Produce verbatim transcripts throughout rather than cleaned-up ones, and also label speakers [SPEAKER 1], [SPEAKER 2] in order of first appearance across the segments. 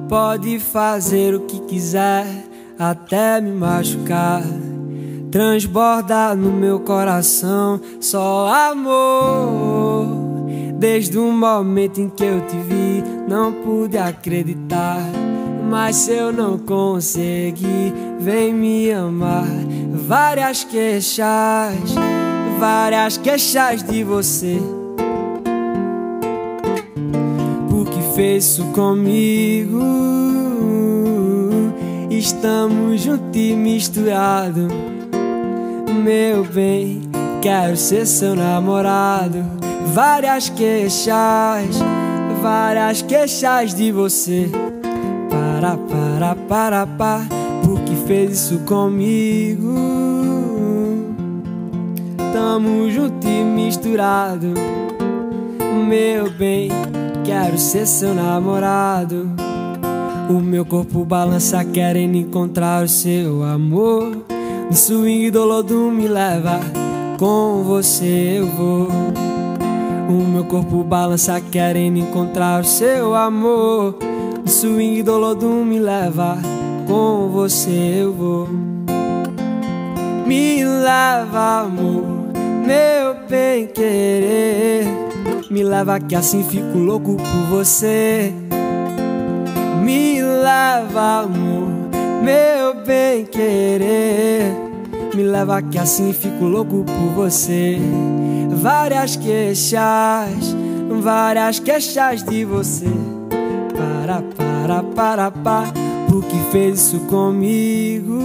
[SPEAKER 1] pode fazer o que quiser, até me machucar. Transborda no meu coração só amor. Desde o momento em que eu te vi, não pude acreditar. Mas se eu não consegui, vem me amar. Várias queixas, várias queixas de você, por que fez isso comigo? Estamos juntos e misturados. Meu bem, quero ser seu namorado. Várias queixas, várias queixas de você. Para, para, para, para, por que fez isso comigo? Tamo junto e misturado. Meu bem, quero ser seu namorado. O meu corpo balança querendo encontrar o seu amor. No swing do lodo me leva, com você eu vou. O meu corpo balança querendo encontrar o seu amor. No swing do lodo me leva, com você eu vou. Me leva, amor, meu bem querer. Me leva que assim fico louco por você. Me leva, amor, meu bem querer. Me leva que assim fico louco por você. Várias queixas, várias queixas de você. Para, para, para, para, por que fez isso comigo?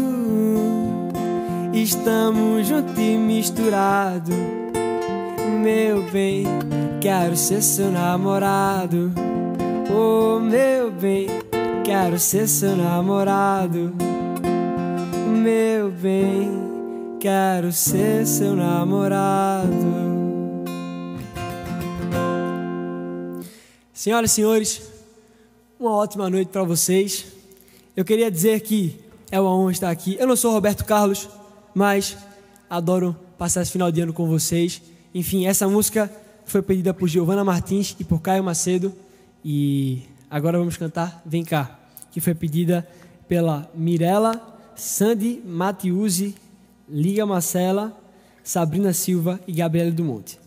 [SPEAKER 1] Estamos juntos e misturados. Meu bem, quero ser seu namorado. Oh, meu bem, quero ser seu namorado. Meu bem, quero ser seu namorado. Senhoras e senhores, uma ótima noite para vocês. Eu queria dizer que é uma honra estar aqui. Eu não sou Roberto Carlos, mas adoro passar esse final de ano com vocês. Enfim, essa música foi pedida por Giovana Martins e por Caio Macedo. E agora vamos cantar Vem Cá, que foi pedida pela Mirella, Sandy Matiusi, Liga Marcela, Sabrina Silva e Gabriela do Monte.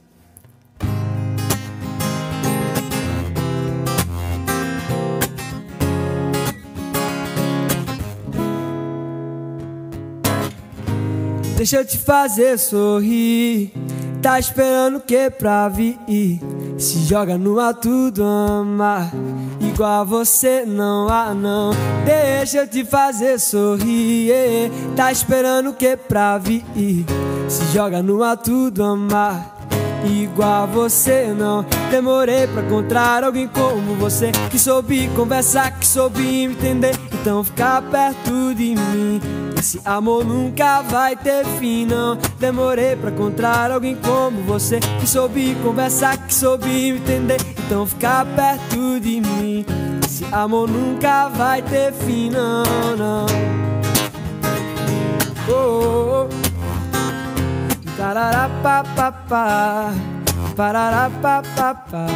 [SPEAKER 1] Deixa eu te fazer sorrir. Tá esperando o que pra vir? Se joga no ar, tudo ama. Igual a você não há não. Deixa eu te fazer sorrir. Tá esperando o que pra vir? Se joga no ar, tudo ama. Igual a você não. Demorei pra encontrar alguém como você, que soube conversar, que soube me entender. Então fica perto de mim. Esse amor nunca vai ter fim, não. Demorei pra encontrar alguém como você, que soube conversar, que soube me entender. Então fica perto de mim. Esse amor nunca vai ter fim, não, não. Oh, oh, oh. Tararapapapá, pararapapapá.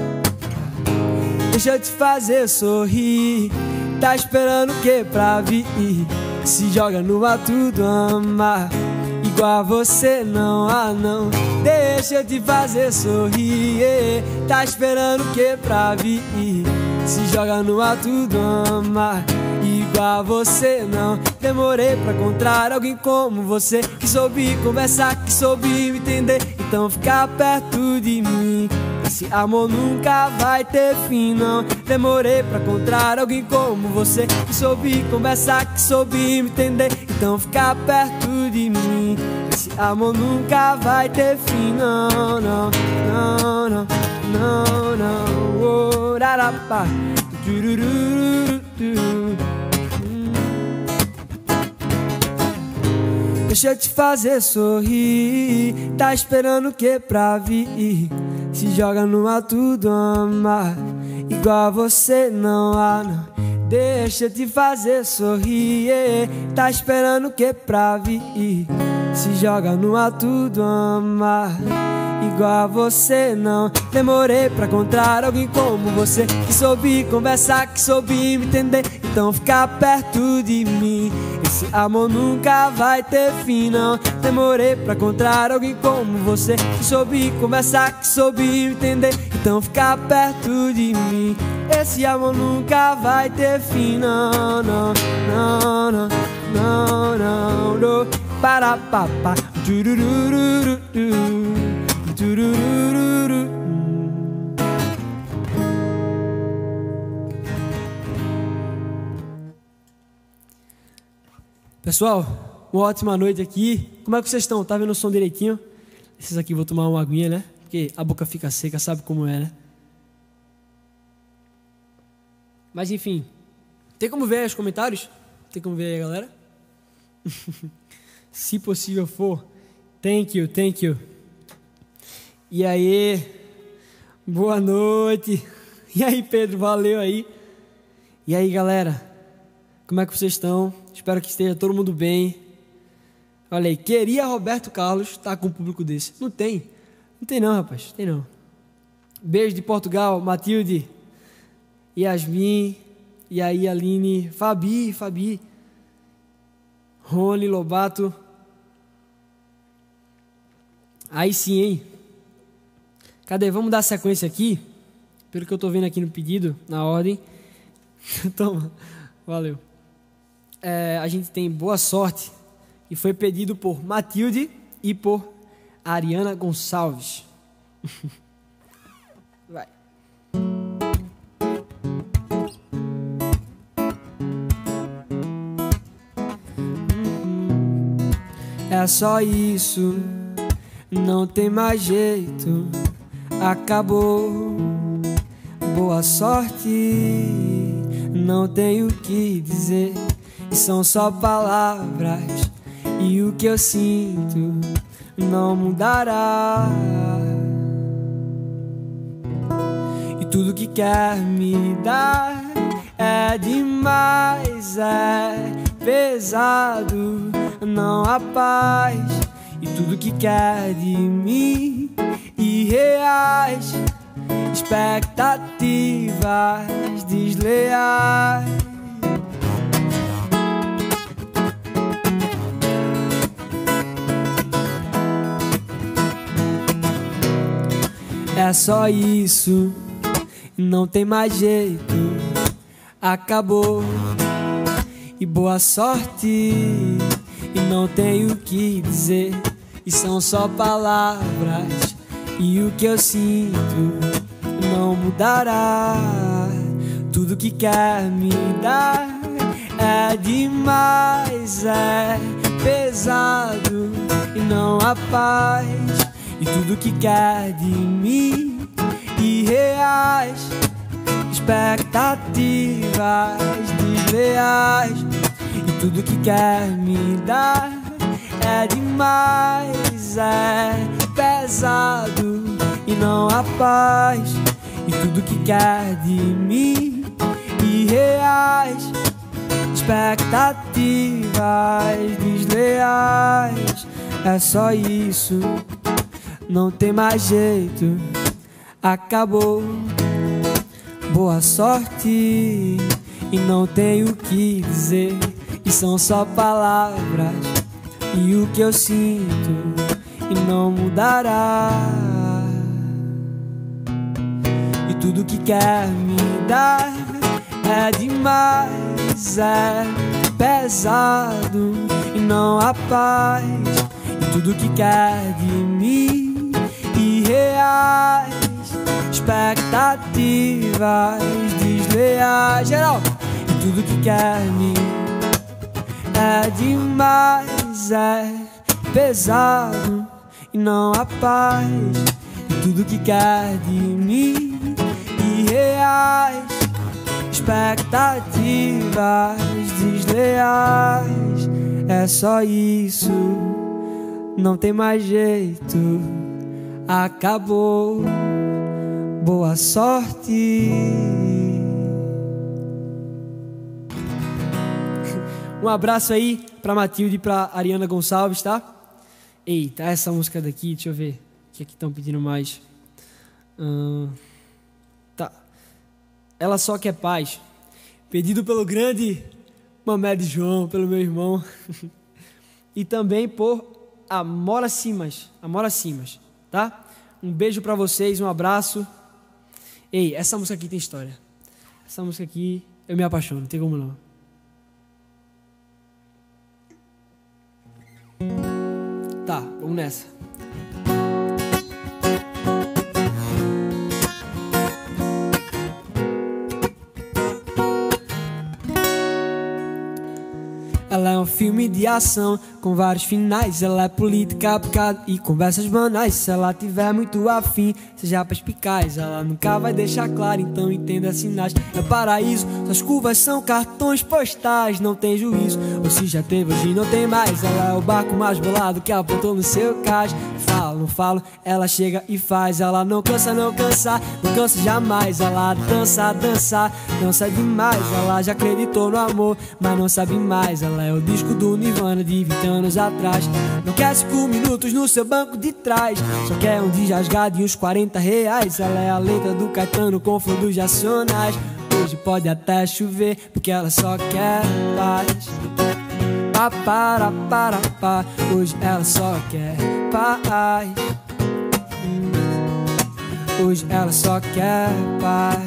[SPEAKER 1] Deixa eu te fazer sorrir. Tá esperando o que pra vir? Se joga no ar, tudo ama. Igual a você não há não. Deixa eu te fazer sorrir. Tá esperando o que pra vir? Se joga no ar, tudo ama. Igual a você não. Demorei pra encontrar alguém como você, que soube conversar, que soube me entender. Então fica perto de mim. Esse amor nunca vai ter fim, não. Demorei pra encontrar alguém como você, que soube conversar, que soube me entender. Então fica perto de mim. Esse amor nunca vai ter fim, não, não, não, não, não, não. Oh, rarapá, turururu. Deixa eu te fazer sorrir. Tá esperando o que pra vir? Se joga no ar, tudo ama. Igual a você não há não. Deixa eu te fazer sorrir. Tá esperando o que pra vir? Se joga no ar, tudo ama. igual a você não. Demorei pra encontrar alguém como você, que soube conversar, que soube me entender. Então fica perto de mim, esse amor nunca vai ter fim, não. Demorei pra encontrar alguém como você, que soube conversar, que soube me entender. Então fica perto de mim, esse amor nunca vai ter fim, não, não, não, não, não, não, não. Para papá, tururururu, tururururu. Pessoal, uma ótima noite aqui. Como é que vocês estão? Tá vendo o som direitinho? Esses aqui vou tomar uma aguinha, né? Porque a boca fica seca, sabe como é, né? Mas enfim, tem como ver os comentários? Tem como ver aí, galera? Se possível for. Thank you, thank you. E aí, boa noite. E aí, Pedro, valeu aí. E aí, galera, como é que vocês estão? Espero que esteja todo mundo bem. Olha aí, queria Roberto Carlos estar com um público desse. Não tem, não tem não, rapaz, tem não. Beijo de Portugal, Matilde, Yasmin, e aí Aline, Fabi, Fabi, Rony, Lobato. Aí sim, hein? Cadê? Vamos dar sequência aqui. Pelo que eu tô vendo aqui no pedido, na ordem. Toma, valeu. É, a gente tem Boa Sorte, e foi pedido por Matilde e por Ariana Gonçalves. Vai. É só isso, não tem mais jeito, acabou. Boa sorte, não tenho o que dizer, são só palavras, e o que eu sinto não mudará. E tudo que quer me dar é demais, é pesado, não há paz. E tudo que quer de mim, irreais, expectativas desleais. É só isso, não tem mais jeito, acabou. E boa sorte, e não tenho o que dizer, e são só palavras, e o que eu sinto não mudará. Tudo que quer me dar é demais, é pesado e não há paz. E tudo que quer de mim, irreais, expectativas desleais. E tudo que quer me dar é demais, é pesado e não há paz. E tudo que quer de mim, irreais, expectativas desleais. É só isso, não tem mais jeito, acabou. Boa sorte, e não tenho o que dizer, e são só palavras, e o que eu sinto e não mudará. E tudo que quer me dar é demais, é pesado e não há paz. E tudo que quer de mim, irreais, expectativas desleais. Geral. E tudo que quer me é demais, é pesado e não há paz. E tudo que quer de mim, irreais, expectativas desleais. É só isso, não tem mais jeito, acabou. Boa sorte. Um abraço aí pra Matilde e pra Ariana Gonçalves, tá? Eita, essa música daqui, deixa eu ver. que aqui estão pedindo mais. Hum, tá. Ela só quer paz. Pedido pelo grande Mamed João, pelo meu irmão. E também por Amora Simas. Amora Simas, tá? Um beijo pra vocês, um abraço. Ei, essa música aqui tem história. Essa música aqui, eu me apaixono, não tem como não. Tá, vamos nessa. Ela é um filme de ação com vários finais. Ela é política aplicada e conversas banais. Se ela tiver muito afim, seja perspicaz. Ela nunca vai deixar claro, então entenda sinais. É paraíso, suas curvas são cartões postais. Não tem juízo, ou se já teve, hoje não tem mais. Ela é o barco mais bolado que apontou no seu cais. Falo, não falo, ela chega e faz. Ela não cansa, não cansa, não cansa jamais. Ela dança, dança, dança demais. Ela já acreditou no amor, mas não sabe mais. Ela é o disco do Nirvana de vinte anos atrás. Não quer cinco minutos no seu banco de trás, só quer um dia rasgado e uns quarenta reais. Ela é a letra do Caetano com fundos nacionais. Hoje pode até chover, porque ela só quer paz. Pá, para, para, pá. Hoje ela só quer paz. Hum. Hoje ela só quer paz.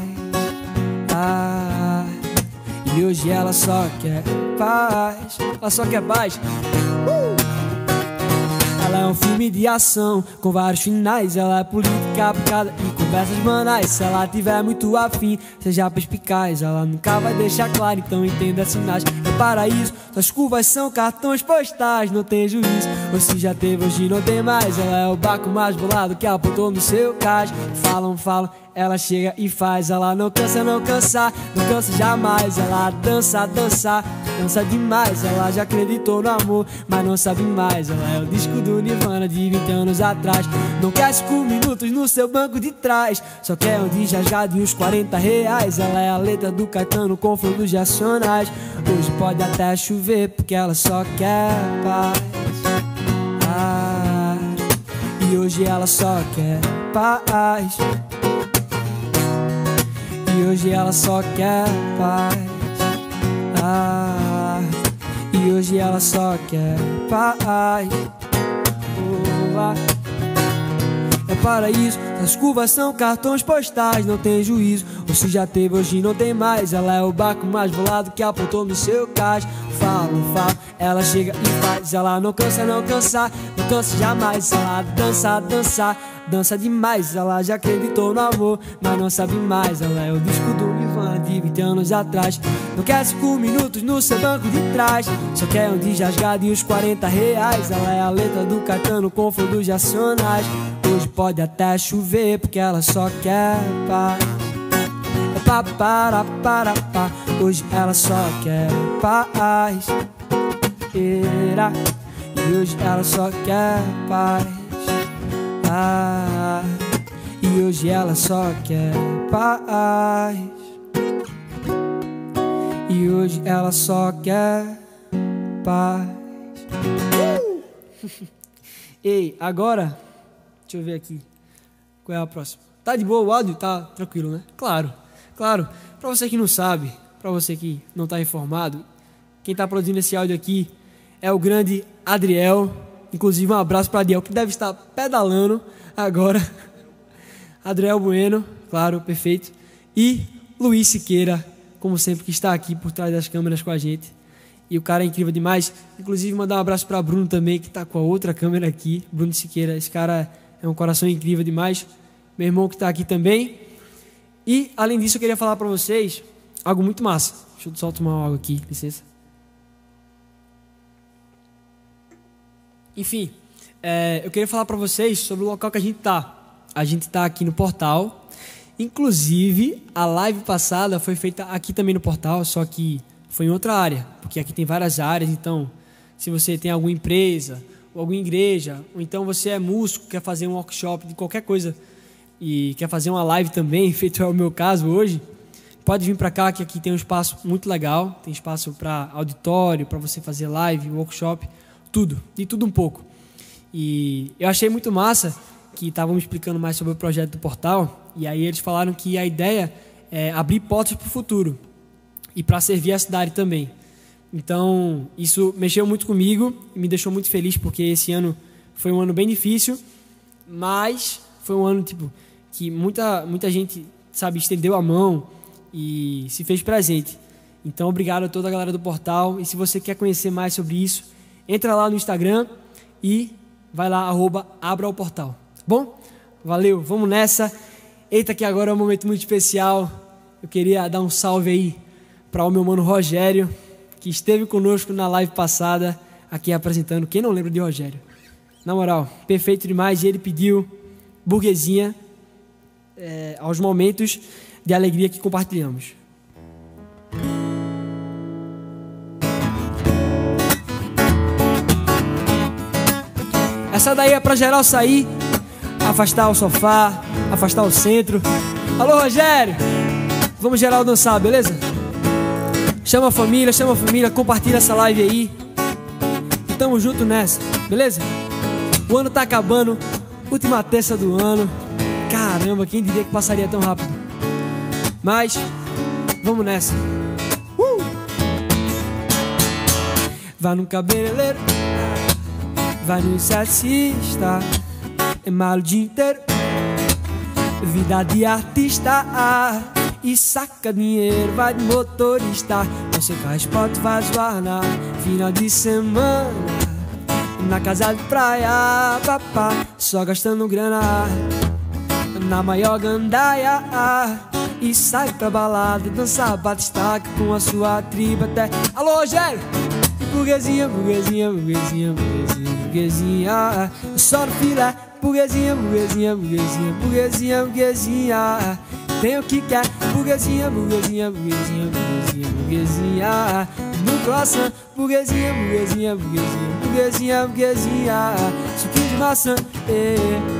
[SPEAKER 1] Ah. E hoje ela só quer paz. Ela só quer paz. uh! Ela é um filme de ação com vários finais. Ela é política aplicada e conversas banais. Se ela tiver muito afim, seja perspicaz. Ela nunca vai deixar claro, então entenda sinais. É paraíso, suas curvas são cartões postais. Não tem juízo, ou se já teve, hoje não tem mais. Ela é o barco mais bolado que apontou no seu cais. Falam, falam, ela chega e faz. Ela não cansa, não cansa, não cansa jamais. Ela dança, dança, dança demais. Ela já acreditou no amor, mas não sabe mais. Ela é o disco do Nirvana de vinte anos atrás. Não quer cinco minutos no seu banco de trás, só quer um dia rasgado e uns quarenta reais. Ela é a letra do Caetano com fundos nacionais. Hoje pode até chover, porque ela só quer paz. Ah, e hoje ela só quer paz. E hoje ela só quer paz. Ah, e hoje ela só quer paz. Oh, ah. É paraíso, as curvas são cartões postais. Não tem juízo, ou se já teve, hoje não tem mais. Ela é o barco mais bolado que apontou no seu cais. Falo, falo, ela chega e faz. Ela não cansa, não cansa, não cansa jamais. Ela dança, dança, dança demais. Ela já acreditou no amor, mas não sabe mais. Ela é o disco do Nirvana de vinte anos atrás. Não quer cinco minutos no seu banco de trás, só quer um dia rasgado e uns quarenta reais. Ela é a letra do Caetano com fundos nacionais. Hoje pode até chover, porque ela só quer paz. É pá, para, para, pá. Hoje ela só quer paz. Era. E hoje ela só quer paz. Ah, e hoje ela só quer paz. E hoje ela só quer paz. uh! Ei, agora deixa eu ver aqui. Qual é a próxima? Tá de boa o áudio? Tá tranquilo, né? Claro, claro. Pra você que não sabe, pra você que não tá informado, quem tá produzindo esse áudio aqui é o grande Adriel. Inclusive um abraço para Adriel, que deve estar pedalando agora. Adriel Bueno, claro, perfeito. E Luiz Siqueira, como sempre, que está aqui por trás das câmeras com a gente. E o cara é incrível demais. Inclusive mandar um abraço para Bruno também, que está com a outra câmera aqui. Bruno Siqueira, esse cara é um coração incrível demais. Meu irmão que está aqui também. E além disso eu queria falar para vocês algo muito massa. Deixa eu só tomar água aqui, licença. Enfim, é, eu queria falar para vocês sobre o local que a gente tá. A gente tá aqui no Portal. Inclusive, a live passada foi feita aqui também no Portal, só que foi em outra área, porque aqui tem várias áreas. Então, se você tem alguma empresa, ou alguma igreja, ou então você é músico, quer fazer um workshop de qualquer coisa e quer fazer uma live também, feito é o meu caso hoje, pode vir para cá, que aqui tem um espaço muito legal. Tem espaço para auditório, para você fazer live, workshop, tudo, de tudo um pouco. E eu achei muito massa que estavam me explicando mais sobre o projeto do portal, e aí eles falaram que a ideia é abrir portas para o futuro e para servir a cidade também. Então, isso mexeu muito comigo e me deixou muito feliz, porque esse ano foi um ano bem difícil, mas foi um ano tipo, que muita, muita gente, sabe, estendeu a mão e se fez presente. Então, obrigado a toda a galera do portal. E se você quer conhecer mais sobre isso, entra lá no Instagram e vai lá, arroba, abra o portal. Tá bom? Valeu, vamos nessa. Eita, que agora é um momento muito especial. Eu queria dar um salve aí para o meu mano Rogério, que esteve conosco na live passada, aqui apresentando. Quem não lembra de Rogério? Na moral, perfeito demais. E ele pediu Burguesinha é, aos momentos de alegria que compartilhamos. Essa daí é pra geral sair, afastar o sofá, afastar o centro. Alô, Rogério! Vamos geral dançar, beleza? Chama a família, chama a família, compartilha essa live aí. E tamo junto nessa, beleza? O ano tá acabando, última terça do ano. Caramba, quem diria que passaria tão rápido? Mas, vamos nessa. Uh! Vai no cabeleireiro, vai no esteticista, é mal o dia inteiro, vida de artista, ah, e saca dinheiro, vai de motorista. Você faz foto, faz guarda, final de semana, na casa de praia, papá, só gastando grana, na maior gandaia, ah, e sai pra balada, dançar batistaca com a sua tribo até. Alô, Rogério! Burguesinha, burguesinha, burguesinha, burguesinha, burguesinha, só no filé. Burguesinha, burguesinha, burguesinha, burguesinha, burguesinha, tem o que quer. Burguesinha, burguesinha, burguesinha, burguesinha, burguesinha, no croissant. Burguesinha, burguesinha, burguesinha, burguesinha, burguesinha, suquinho de maçã, eh.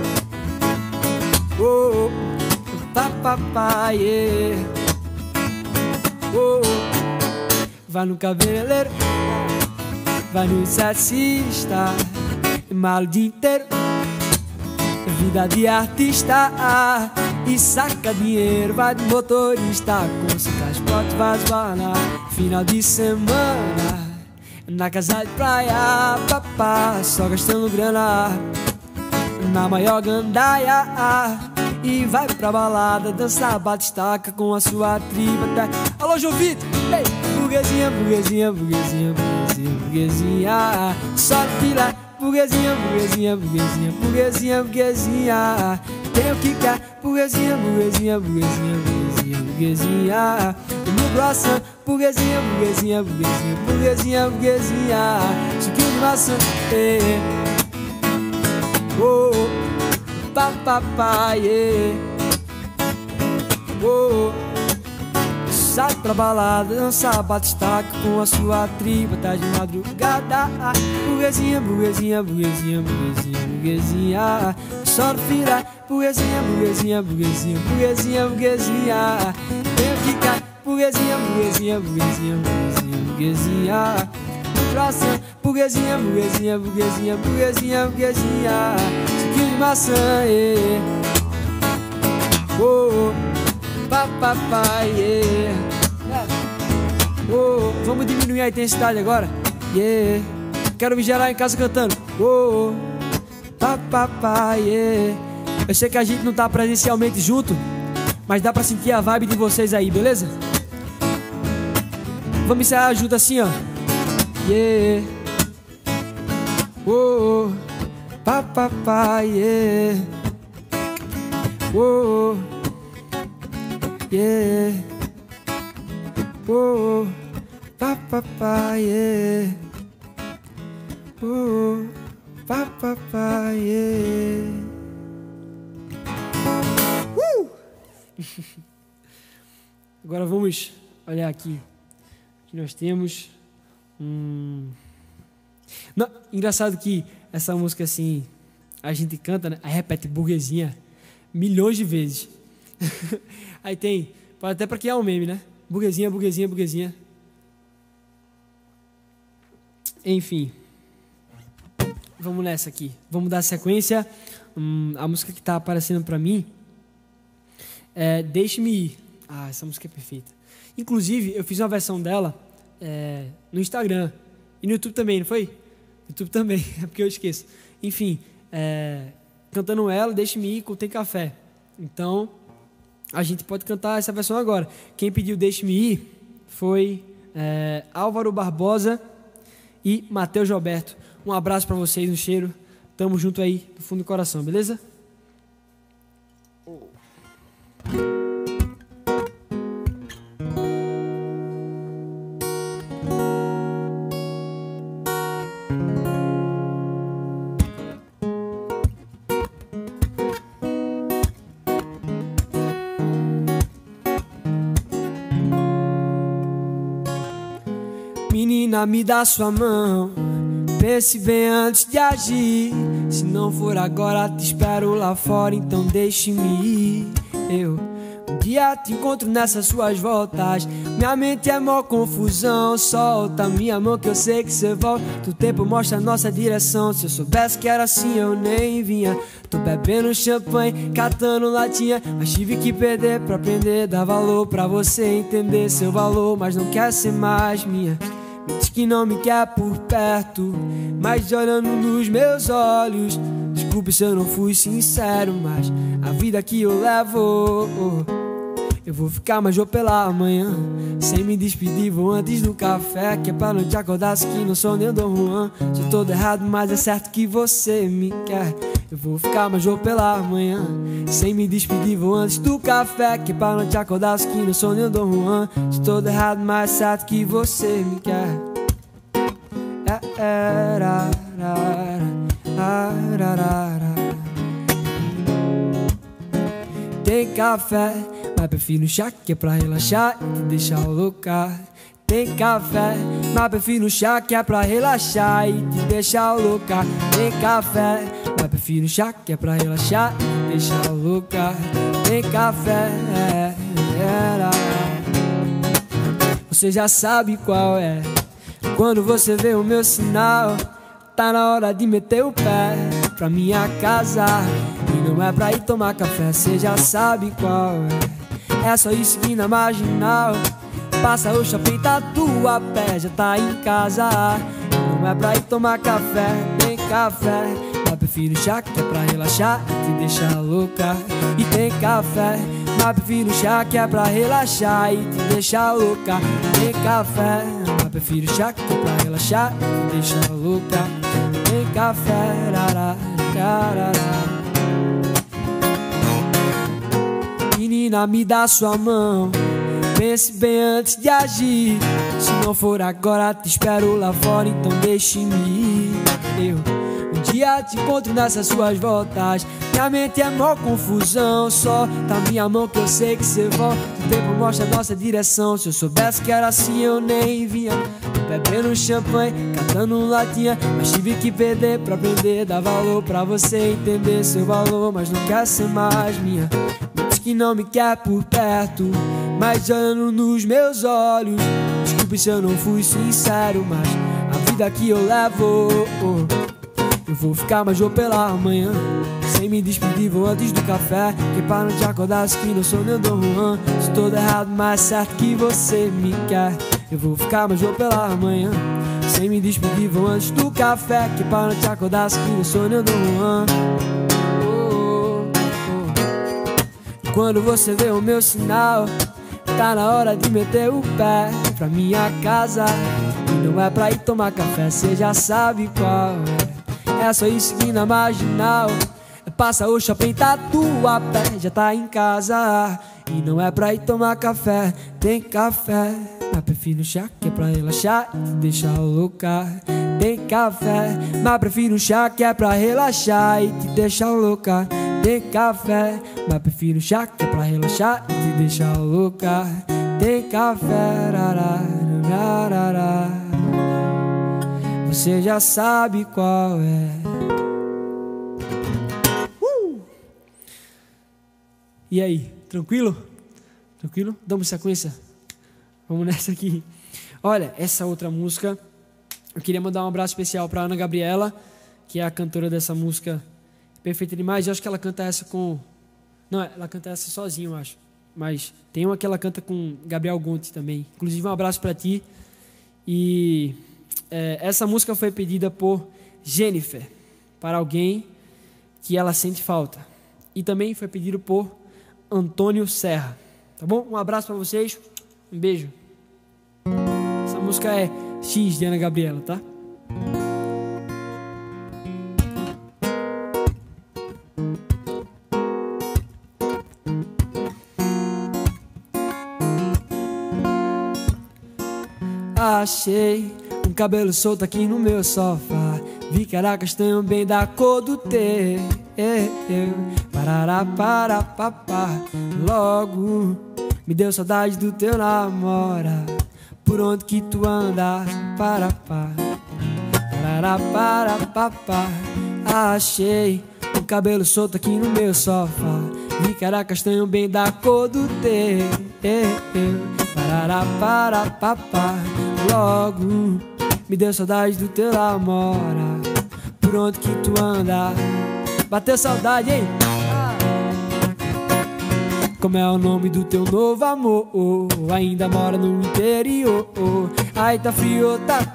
[SPEAKER 1] Oh, oh, papapá, yeah. Oh, oh, vai no cabeleireiro, vai no esteticista, mal o dia inteiro, vida de artista, ah, e saca dinheiro, vai de motorista, com seu transporte vai esbarrar, final de semana, na casa de praia, papá, só gastando grana, na maior gandaia, ah, e vai pra balada, dançar batistaca com a sua tribo até. Alô, João Vitor! Ei! Burguesinha, burguesinha, burguesinha, burguesinha, burguesinha, só filé. Burguesinha, burguesinha, burguesinha, burguesinha, burguesinha, tem o que quer. Burguesinha, burguesinha, burguesinha, burguesinha, burguesinha, no croissant. Burguesinha, burguesinha, burguesinha, burguesinha, burguesinha, suquinho de maçã, eh. Oh, oh, papapá, yeah. Oh, oh, sai pra balada, dançar batistaca com a sua tribo até de madrugada. Burguesinha, burguesinha, burguesinha, burguesinha, burguesinha, só no filé. Burguesinha, burguesinha, burguesinha, burguesinha, burguesinha, tem o que quer. Burguesinha, burguesinha, burguesinha, burguesinha, burguesinha, no croissant. Burguesinha, burguesinha, burguesinha, burguesinha, burguesinha, suquinho de maçã, eh. Oh, oh, papapá, yeah. Oh, oh, vamos diminuir a intensidade agora. Yeah. Quero me gerar em casa cantando. Oh, oh, papapá, yeah. Eu sei que a gente não tá presencialmente junto, mas dá pra sentir a vibe de vocês aí, beleza? Vamos ensaiar junto assim, ó. Yeah. Oh, oh, papapá, yeah. Oh, oh. Yeah, oh, papapá, yeah, oh, papapá, yeah. Uh! Agora vamos olhar aqui que nós temos. Hum... Não, engraçado que essa música assim a gente canta, né? Aí repete burguesinha milhões de vezes. Aí tem, pode até pra criar um meme, né? Burguesinha, burguesinha, burguesinha. Enfim. Vamos nessa aqui. Vamos dar sequência Hum, a música que tá aparecendo pra mim é Deixe-me Ir. Ah, essa música é perfeita. Inclusive, eu fiz uma versão dela é, no Instagram e no YouTube também, não foi? No YouTube também, é porque eu esqueço. Enfim, é, cantando ela, Deixe-me Ir com Tem Café. Então, a gente pode cantar essa versão agora. Quem pediu Deixe-me Ir foi é, Álvaro Barbosa e Matheus Gilberto. Um abraço pra vocês, um cheiro. Tamo junto aí, do fundo do coração, beleza? Menina, me dá sua mão, pense bem antes de agir. Se não for agora, te espero lá fora, então deixe-me ir. Eu um dia te encontro nessas suas voltas. Minha mente é mó confusão. Solta minha mão que eu sei que cê volta. O tempo mostra a nossa direção. Se eu soubesse que era assim eu nem vinha. Tô bebendo champanhe, catando latinha, mas tive que perder pra aprender. Dar valor pra você entender seu valor, mas não quer ser mais minha. Me diz que não me quer por perto, mas olhando nos meus olhos. Desculpe se eu não fui sincero, mas a vida que eu levo, eu vou ficar mais ou pela manhã. Sem me despedir, vou antes do café, que é pra não te acordar, se que não sou nem Dom Juan. Sou todo errado, mas é certo que você me quer. Eu vou ficar mais ou pela manhã. Sem me despedir, vou antes do café, que é pra não te acordar, se que não sou nem Dom Juan. Sou todo errado, mas é certo que você me quer. É, é, ra, ra, ra, ra, ra, ra. Tem café, mas prefiro chá, que é pra relaxar e te deixar louca. Tem café, mas prefiro chá, que é pra relaxar e te deixar louca. Tem café, mas prefiro chá, que é pra relaxar e te deixar louca. Tem café, é, é, é. Você já sabe qual é. Quando você vê o meu sinal, tá na hora de meter o pé pra minha casa. E não é pra ir tomar café, cê já sabe qual é. É só ir seguir na marginal. Passa o shopping, tá tua pé, já tá em casa. E não é pra ir tomar café, tem café, mas prefiro chá, que é pra relaxar e te deixar louca. E tem café, mas prefiro chá, que é pra relaxar e te deixar louca. Tem café, mas prefiro chá, que é pra relaxar e te deixar louca. Tem café, rara, rara, rara. Menina, me dá sua mão, pense bem antes de agir. Se não for agora, te espero lá fora, então deixe-me ir. Eu um dia te encontro nessas suas voltas. Minha mente é mó confusão. Só tá minha mão que eu sei que cê volta. O tempo mostra a nossa direção. Se eu soubesse que era assim eu nem vinha. Bebendo champanhe, catando latinha, mas tive que perder pra aprender. Dar valor pra você entender seu valor, mas não quer ser mais minha. Me diz que não me quer por perto, mas olhando nos meus olhos. Desculpe se eu não fui sincero, mas a vida que eu levo, eu vou ficar mais ou pela manhã. Sem me despedir, vou antes do café, que pra não te acordar, se que não sou nem Dom Juan. Sou todo errado, mas é certo que você me quer. Eu vou ficar mais ou pela manhã. Sem me despedir, vou antes do café, que pra não te acordar, se que não sou nem Dom Juan. Quando você vê o meu sinal, tá na hora de meter o pé pra minha casa. E não é pra ir tomar café, cê já sabe qual é. É só ir seguir na marginal. Passa o shopping, tá tua pé, já tá em casa. E não é pra ir tomar café, tem café, mas prefiro chá, que é pra relaxar e te deixar louca. Tem café, mas prefiro chá, que é pra relaxar e te deixar louca. Tem café, mas prefiro chá, que é pra relaxar e te deixar louca. Tem café, rararararara. Você já sabe qual é. uh! E aí, tranquilo? Tranquilo? Damos sequência? Vamos nessa aqui. Olha, essa outra música, eu queria mandar um abraço especial pra Ana Gabriela, que é a cantora dessa música Perfeita demais. Eu acho que ela canta essa com... Não, ela canta essa sozinha, eu acho. Mas tem uma que ela canta com Gabriel Gonti também. Inclusive, um abraço pra ti. E é, essa música foi pedida por Jennifer, para alguém que ela sente falta. E também foi pedido por Antônio Serra. Tá bom? Um abraço pra vocês. Um beijo. Essa música é X, de Ana Gabriela, tá? Achei um cabelo solto aqui no meu sofá. Vi que era castanho bem da cor do teu. Parará, para, papá. Logo me deu saudade do teu namora. Por onde que tu anda? Para, pá. Parará, para, papá. Achei um cabelo solto aqui no meu sofá. Vi que era castanho bem da cor do teu. Parará, para, papá. Logo me deu saudade do teu namora. Por onde que tu anda? Bateu saudade, hein? Ah. Como é o nome do teu novo amor? Oh, ainda mora no interior. Oh, aí tá frio, tá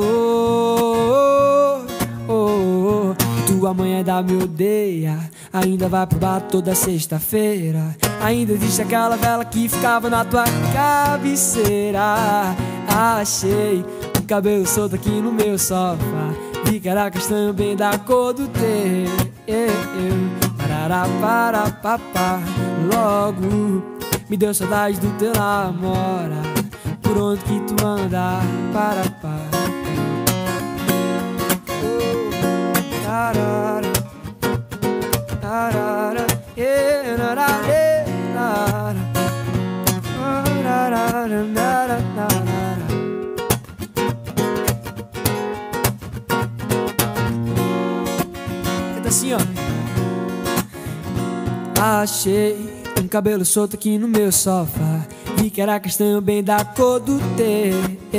[SPEAKER 1] calor. Oh, oh, tua mãe ainda me odeia. Ainda vai pro bar toda sexta-feira. Ainda existe aquela vela que ficava na tua cabeceira. Achei um cabelo solto aqui no meu sofá. Vi que era castanho bem da cor do teu. Parará, para, papá. Logo me deu saudade do teu namora. Por onde que tu anda? Para, pá. Tarara, tarara, yeah, tarara, tarara, tarara, tarara. Canta assim, ó. Achei um cabelo solto aqui no meu sofá. Vi que era castanho bem da cor do teu.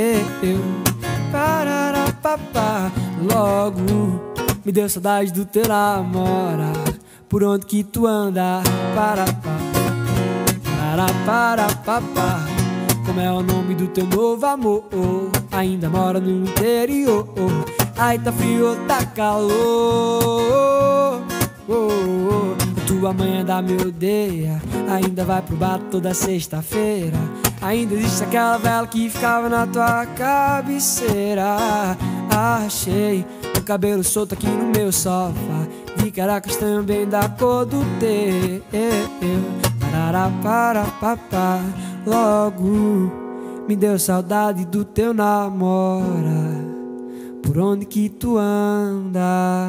[SPEAKER 1] Parará, papá. Logo me deu saudade do teu namora. Por onde que tu anda? Para, pá. Para, para, papá. Como é o nome do teu novo amor? Oh, ainda mora no interior. Oh, aí tá frio, tá calor. Oh, oh, oh. Tua mãe ainda me odeia. Ainda vai pro bar toda sexta-feira. Ainda existe aquela vela que ficava na tua cabeceira. Achei um cabelo solto aqui no meu sofá. Vi que era castanho bem da cor do teu. Parará, para, papá. Logo me deu saudade do teu namora. Por onde que tu anda?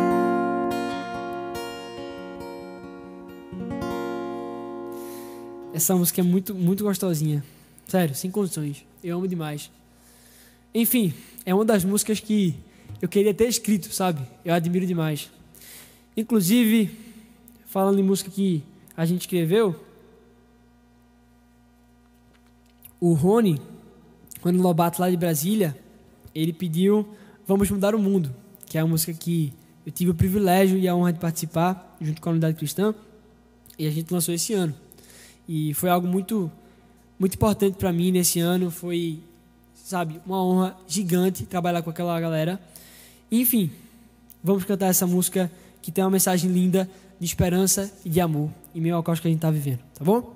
[SPEAKER 1] Essa música é muito, muito gostosinha. Sério, sem condições. Eu amo demais. Enfim, é uma das músicas que eu queria ter escrito, sabe? Eu admiro demais. Inclusive, falando em música que a gente escreveu, o Rony, Rony Lobato lá de Brasília, ele pediu Vamos Mudar o Mundo, que é a música que eu tive o privilégio e a honra de participar junto com a Unidade Cristã, e a gente lançou esse ano. E foi algo muito, muito importante para mim nesse ano. Foi, sabe, uma honra gigante trabalhar com aquela galera. Enfim, vamos cantar essa música que tem uma mensagem linda de esperança e de amor em meio ao caos que a gente tá vivendo, tá bom?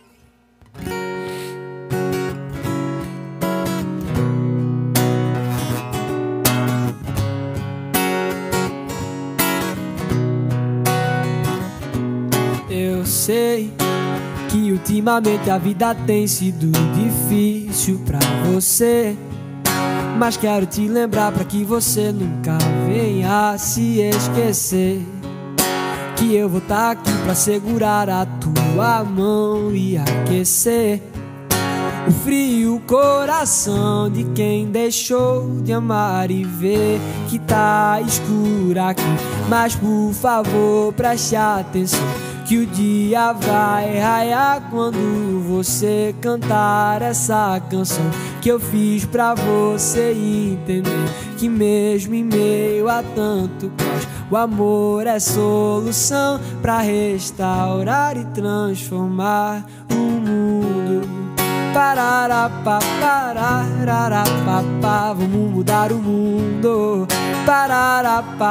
[SPEAKER 1] Eu sei que ultimamente a vida tem sido difícil pra você, mas quero te lembrar pra que você nunca venha se esquecer que eu vou estar aqui pra segurar a tua mão e aquecer o frio coração de quem deixou de amar e ver que tá escuro aqui. Mas por favor preste atenção, que o dia vai raiar quando você cantar essa canção que eu fiz pra você entender que mesmo em meio a tanto caos, o amor é solução pra restaurar e transformar o mundo. Pararapá, parararapá, vamos mudar o mundo. Pararapá,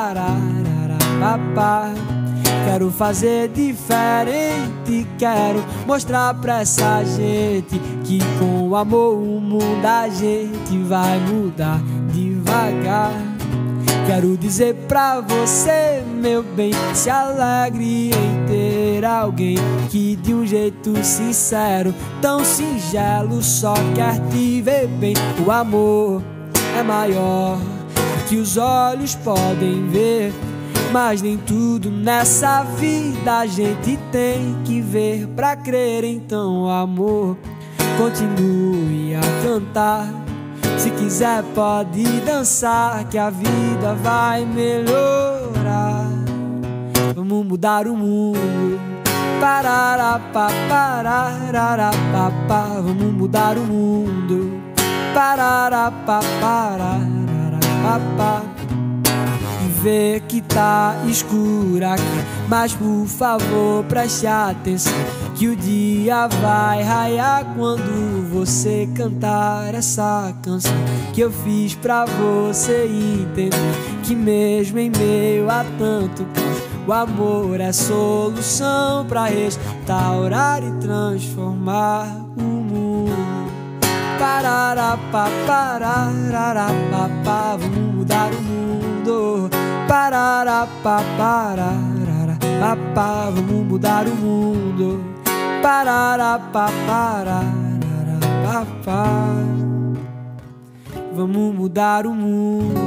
[SPEAKER 1] parararapá. Quero fazer diferente, quero mostrar pra essa gente que com o amor o mundo a gente vai mudar devagar. Quero dizer pra você, meu bem, se alegre em ter alguém que de um jeito sincero, tão singelo, só quer te ver bem. O amor é maior que os olhos podem ver, mas nem tudo nessa vida a gente tem que ver pra crer. Então, amor, continue a cantar. Se quiser pode dançar, que a vida vai melhorar. Vamos mudar o mundo. Pararapá, parararapá, vamos mudar o mundo. Pararapá, parararapá. Vê que tá escuro aqui, mas por favor preste atenção, que o dia vai raiar quando você cantar essa canção que eu fiz pra você entender que mesmo em meio a tanto caos, o amor é solução pra restaurar e transformar o mundo. Pararapá, parararapá, vamos mudar o mundo. Pararapá, parararapá, vamos mudar o mundo. Pararapá, parararapá, vamos mudar o mundo.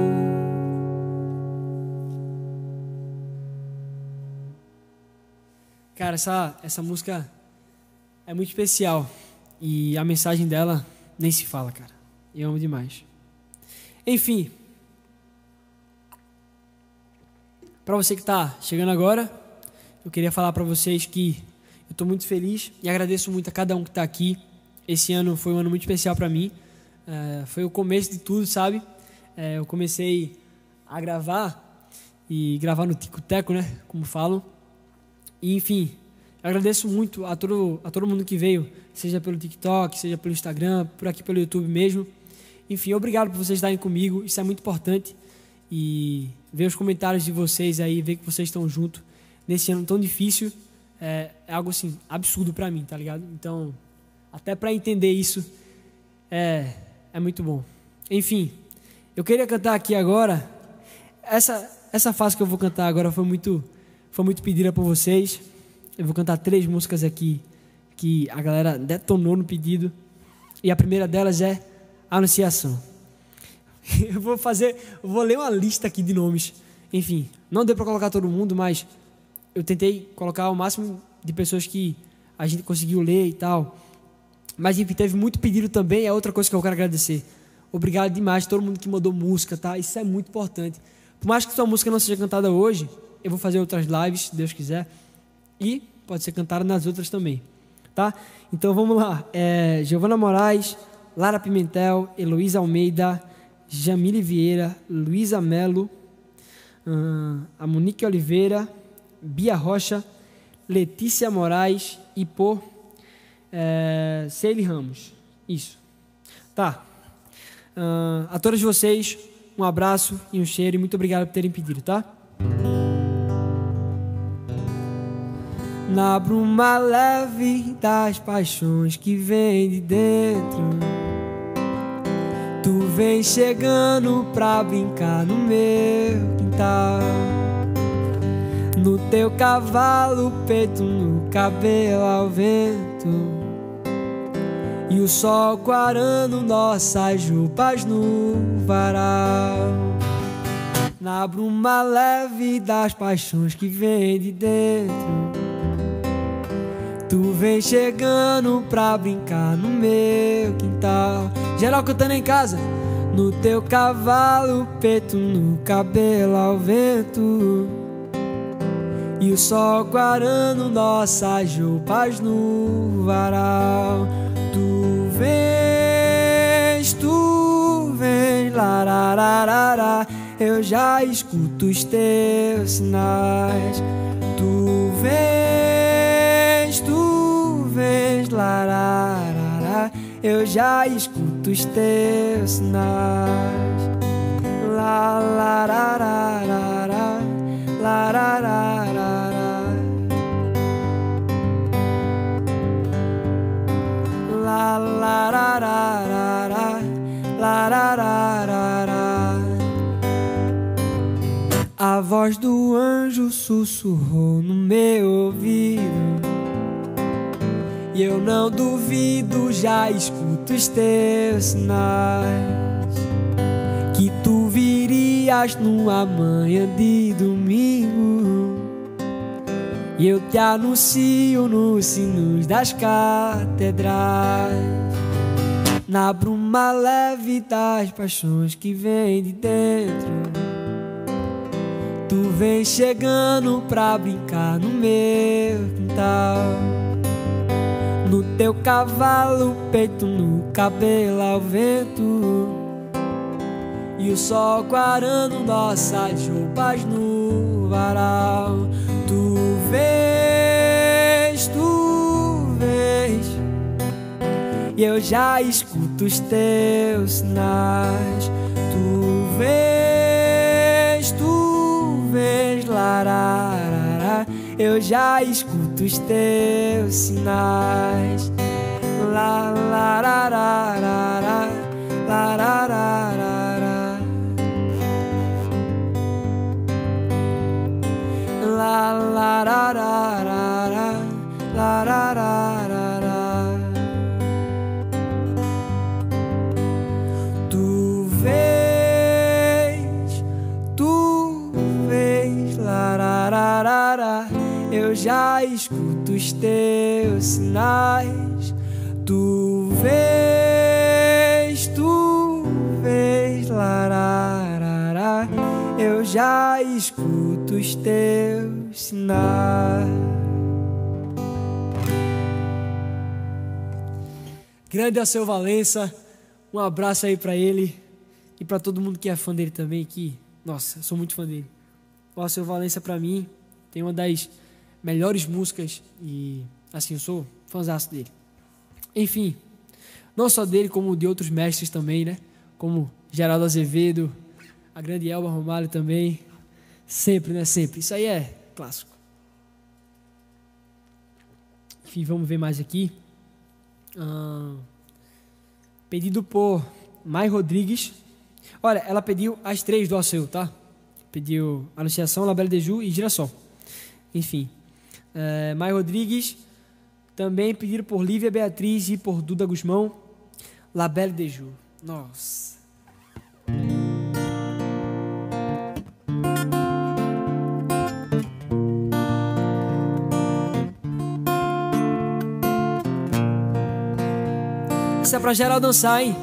[SPEAKER 1] Cara, essa, essa música é muito especial e a mensagem dela nem se fala, cara. Eu amo demais. Enfim, para você que está chegando agora, eu queria falar para vocês que eu estou muito feliz e agradeço muito a cada um que está aqui. Esse ano foi um ano muito especial para mim. É, foi o começo de tudo, sabe? É, eu comecei a gravar e gravar no tico-teco, né? Como falam. E, enfim, eu agradeço muito a todo, a todo mundo que veio, seja pelo TikTok, seja pelo Instagram, por aqui pelo YouTube mesmo. Enfim, obrigado por vocês estarem comigo, isso é muito importante. E ver os comentários de vocês aí, ver que vocês estão juntos nesse ano tão difícil, é, é algo assim, absurdo pra mim, tá ligado? Então, até pra entender isso, é, é muito bom. Enfim, eu queria cantar aqui agora, essa, essa fase que eu vou cantar agora foi muito, foi muito pedida por vocês. Eu vou cantar três músicas aqui que a galera detonou no pedido, e a primeira delas é Anunciação. Eu vou fazer, eu vou ler uma lista aqui de nomes. Enfim, não deu para colocar todo mundo, mas eu tentei colocar o máximo de pessoas que a gente conseguiu ler e tal. Mas enfim, teve muito pedido também, é outra coisa que eu quero agradecer. Obrigado demais a todo mundo que mandou música, tá? Isso é muito importante. Por mais que sua música não seja cantada hoje, eu vou fazer outras lives, se Deus quiser. E pode ser cantada nas outras também, tá? Então vamos lá. É, Giovana Moraes, Lara Pimentel, Heloísa Almeida, Jamile Vieira, Luísa Melo, uh, a Monique Oliveira, Bia Rocha, Letícia Moraes e por é, Ceile Ramos. Isso. Tá. Uh, a todos vocês, um abraço e um cheiro e muito obrigado por terem pedido, tá? Na bruma leve das paixões que vem de dentro, tu vem chegando pra brincar no meu quintal. No teu cavalo, peito no cabelo ao vento, e o sol quarando nossas roupas no varal. Na bruma leve das paixões que vem de dentro, tu vem chegando pra brincar no meu quintal. Geral cantando em casa. No teu cavalo, peito no cabelo ao vento, e o sol quarando nossas roupas no varal. Tu vens, tu vens, larararara, eu já escuto os teus sinais. Tu vens, tu vens, larararara, eu já escuto os teus sinais. La la la la la la la la la la la la la la la. A voz do anjo sussurrou no meu ouvido, e eu não duvido, já escuto os teus sinais, que tu virias numa manhã de domingo, e eu te anuncio nos sinos das catedrais, na bruma leve das paixões que vem de dentro. Tu vem chegando pra brincar no meu quintal, no teu cavalo, peito no cabelo ao vento, e o sol quarando nossas roupas no varal. Tu vens, tu vens, e eu já escuto os teus sinais. Tu vens, tu vens, lararara, eu já escuto os teus sinais. La la la la la la la la, la la la la la la la. Tu vês, tu vês, lararara, eu já escuto os teus sinais. Tu vês, tu vês, lararara, eu já escuto os teus sinais. Grande Alceu Valença, um abraço aí pra ele e pra todo mundo que é fã dele também, que, nossa, eu sou muito fã dele. O Alceu Valença, pra mim, tem uma das melhores músicas e, assim, eu sou fãzaço dele. Enfim, não só dele, como de outros mestres também, né? Como Geraldo Azevedo, a grande Elba Ramalho também. Sempre, né? Sempre. Isso aí é clássico. Enfim, vamos ver mais aqui. Ah, pedido por Mai Rodrigues. Olha, ela pediu as três do Alceu, tá? Pediu Anunciação, La Belle de Joux e Girassol. Enfim. É, Mai Rodrigues. Também pediram por Lívia Beatriz e por Duda Guzmão, La Belle de Joux. Nossa. Isso é pra geral dançar, hein?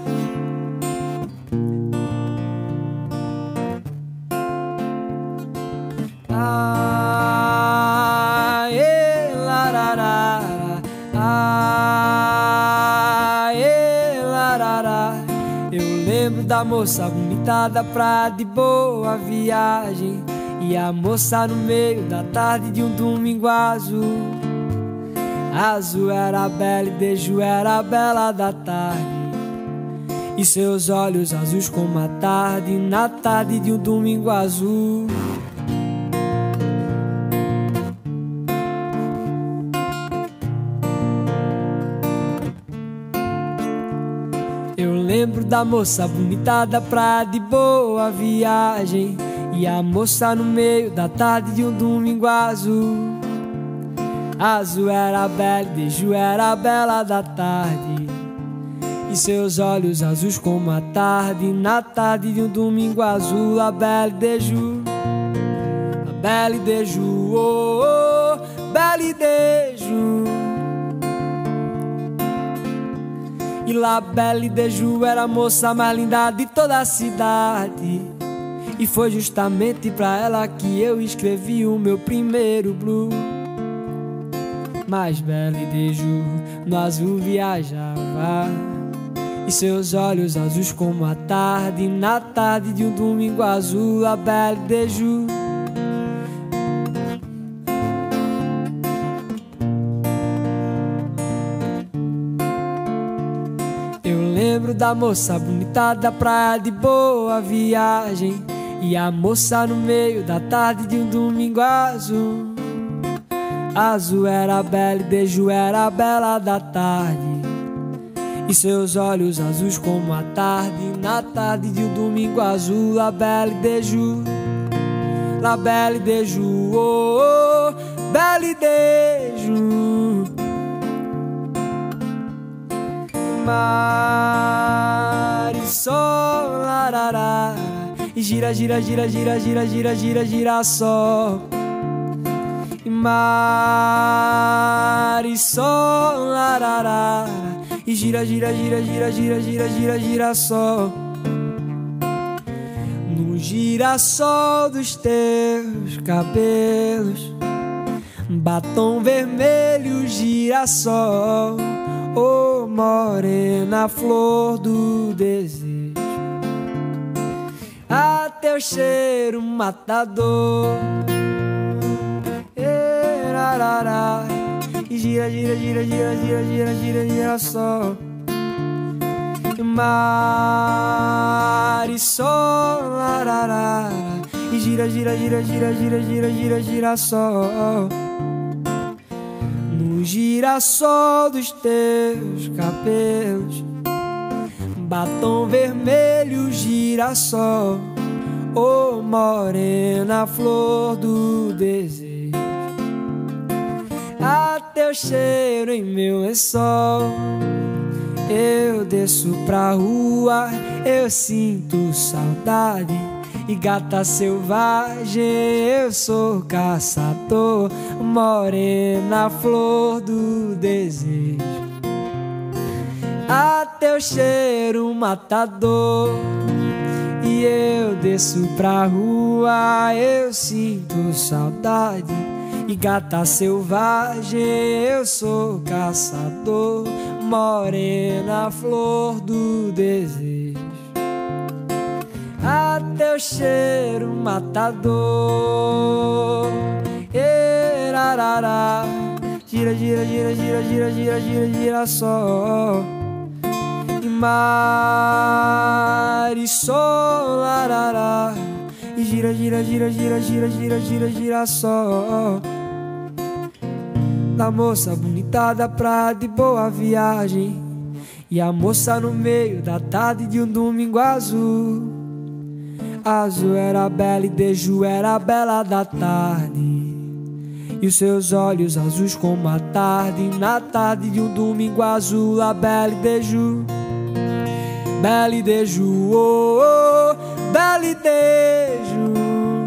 [SPEAKER 1] Ah, eh, larará. Ah, eh, larará. Eu lembro da moça vomitada pra de boa viagem, e a moça no meio da tarde de um domingo azul. Azul era a Belle de Joux, era a bela da tarde, e seus olhos azuis como a tarde, na tarde de um domingo azul. Eu lembro da moça vomitada pra de boa viagem, e a moça no meio da tarde de um domingo azul. Azul era a Belle de Joux, era a bela da tarde, e seus olhos azuis como a tarde, na tarde de um domingo azul. A Belle de Joux, a Belle de Joux, oh, oh, Belle de Joux. E La Belle de Joux era a moça mais linda de toda a cidade, E foi justamente pra ela que eu escrevi o meu primeiro blues. Mais bela e deju, no azul viajava, e seus olhos azuis como a tarde, na tarde de um domingo azul, a bela e deju. Eu lembro da moça bonita da praia de Boa Viagem, e a moça no meio da tarde de um domingo azul. Azul era bela e deju era a bela da tarde, e seus olhos azuis como a tarde, na tarde de um domingo azul, a bela e deju, la bela e deju, oh, oh, bela e deju. Mar e sol, larará, e gira, gira, gira, gira, gira, gira, gira, gira, sol. Mar e sol, larará, e gira, gira, gira, gira, gira, gira, gira, gira, sol. No girassol dos teus cabelos, batom vermelho, girassol, oh morena, flor do desejo. A teu cheiro matador, e gira, gira, gira, gira, gira, gira, gira, gira, sol. Mar e sol, larará, e gira, gira, gira, gira, gira, gira, gira, gira, sol. No girassol dos teus cabelos, batom vermelho, girassol, oh morena, flor do desejo. A teu cheiro em meu lençol, eu desço pra rua, eu sinto saudade. E gata selvagem, eu sou caçador, morena, flor do desejo. A teu cheiro matador, e eu desço pra rua, eu sinto saudade. E gata selvagem, eu sou caçador, morena, flor do desejo. A teu cheiro matador, erarará, gira, gira, gira, gira, gira, gira, gira, gira, sol. E mar e sol, larará, e gira, gira, gira, gira, gira, gira, gira, gira, sol. Da moça bonita da praia de Boa Viagem, e a moça no meio da tarde de um domingo azul. Azul era bela e deju era a bela da tarde, e os seus olhos azuis como a tarde, na tarde de um domingo azul, a bela e deju, bela e deju, oh, oh, bela e deju.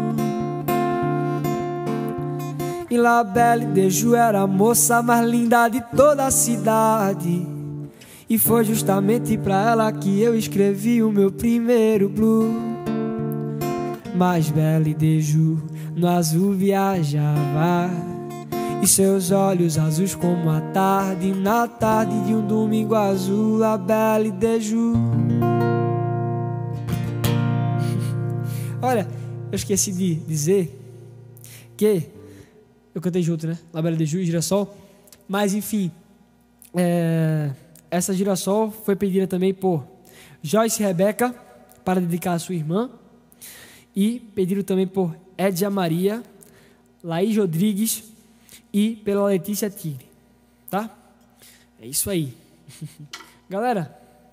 [SPEAKER 1] E La Belle Deju era a moça mais linda de toda a cidade, e foi justamente pra ela que eu escrevi o meu primeiro blues. Mais bela e deju, no azul viajava, e seus olhos azuis como a tarde, na tarde de um domingo azul, a bela e deju. Olha, eu esqueci de dizer que eu cantei junto, né? La Belle Deju e Girassol. Mas, enfim, é... essa Girassol foi pedida também por Joyce Rebeca, para dedicar à sua irmã. E pediram também por Edja Maria, Laís Rodrigues e pela Letícia Tigre. Tá? É isso aí. Galera,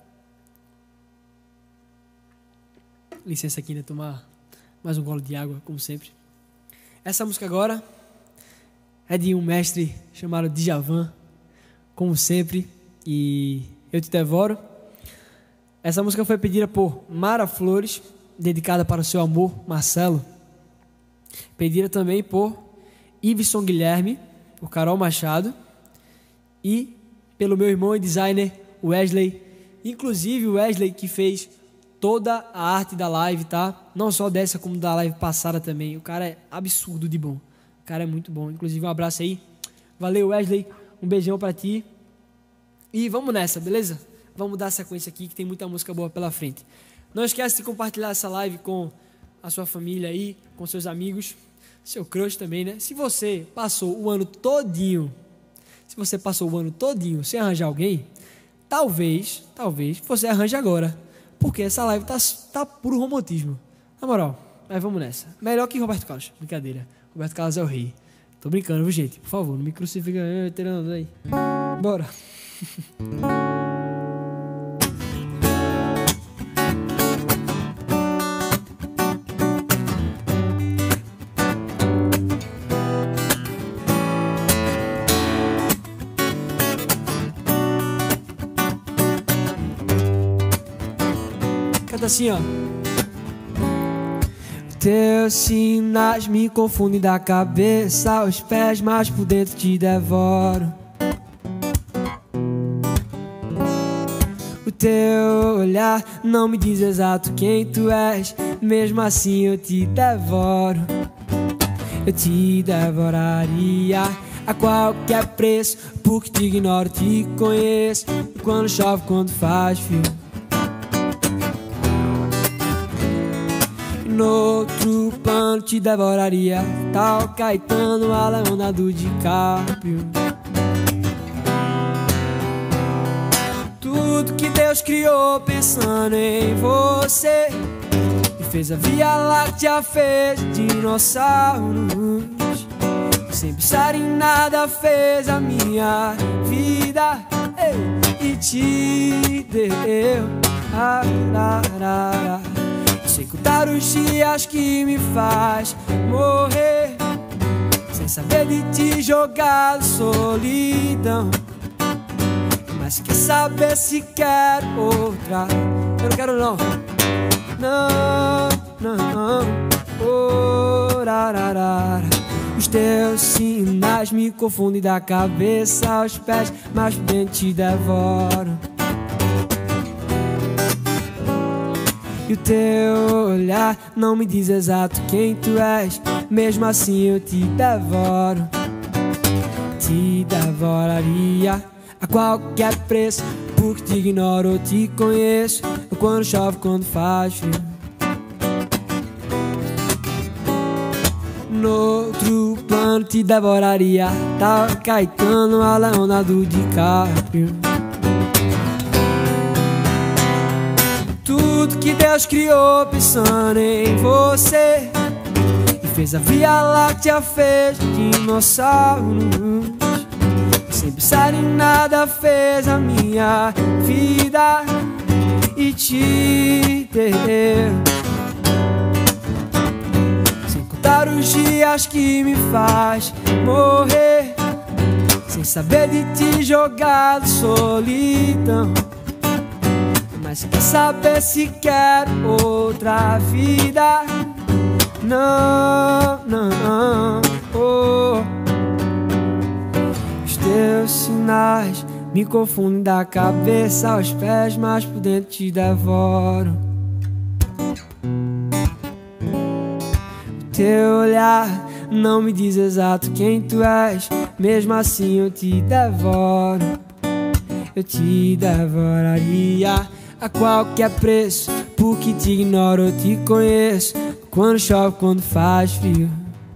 [SPEAKER 1] licença aqui, né? Tomar mais um gole de água, como sempre. Essa música agora é de um mestre chamado Djavan, como sempre, e eu te devoro. Essa música foi pedida por Mara Flores, dedicada para o seu amor, Marcelo. Pedida também por Iveson Guilherme, por Carol Machado e pelo meu irmão e designer Wesley. Inclusive o Wesley que fez toda a arte da live, tá? Não só dessa, como da live passada também. O cara é absurdo de bom. O cara é muito bom. Inclusive, um abraço aí. Valeu, Wesley. Um beijão pra ti. E vamos nessa, beleza? Vamos dar sequência aqui, que tem muita música boa pela frente. Não esquece de compartilhar essa live com a sua família aí, com seus amigos, seu crush também, né? Se você passou o ano todinho, se você passou o ano todinho sem arranjar alguém, talvez, talvez, você arranje agora. Porque essa live tá, tá puro romantismo. Na moral, mas vamos nessa. Melhor que Roberto Carlos. Brincadeira. Roberto Carlos é o rei. Tô brincando, viu, gente? Por favor, não me crucifica tirando aí. Bora. Canta assim, ó. Teus sinais me confundem da cabeça aos pés, mas por dentro te devoro. O teu olhar não me diz exato quem tu és, mesmo assim eu te devoro. Eu te devoraria a qualquer preço, porque te ignoro, te conheço. Quando chove, quando faz frio. No outro plano te devoraria, tal Caetano, a Leonardo DiCaprio. Tudo que Deus criou pensando em você, e fez a Via Láctea, fez dinossauros. Sem pensar em nada fez a minha vida, ei, e te deu. Ah, ah, ah, ah. Sei contar os dias que me faz morrer, sem saber de ti jogar solidão. Mas quer saber se quer outra? Eu não quero não. Não, não, oh, rararara. Os teus sinais me confundem da cabeça aos pés, mas por dentro te devoro. E o teu olhar não me diz exato quem tu és, mesmo assim eu te devoro. Te devoraria a qualquer preço, porque te ignoro ou te conheço. Quando chove, quando faz frio. No outro plano te devoraria, tal Caetano, a Leonardo DiCaprio. Tudo que Deus criou pensando em você, e fez a Via Láctea, fez dinossauros. Sem pensar em nada fez a minha vida, e te deu. Sem contar os dias que me faz morrer, sem saber de ti jogado solidão. Mas quer saber se quer outra vida? Não, não, oh. Os teus sinais me confundem da cabeça aos pés, mas por dentro te devoro. O teu olhar não me diz exato quem tu és, mesmo assim eu te devoro. Eu te devoraria a qualquer preço, porque te ignoro ou te conheço. Quando chove, quando faz frio.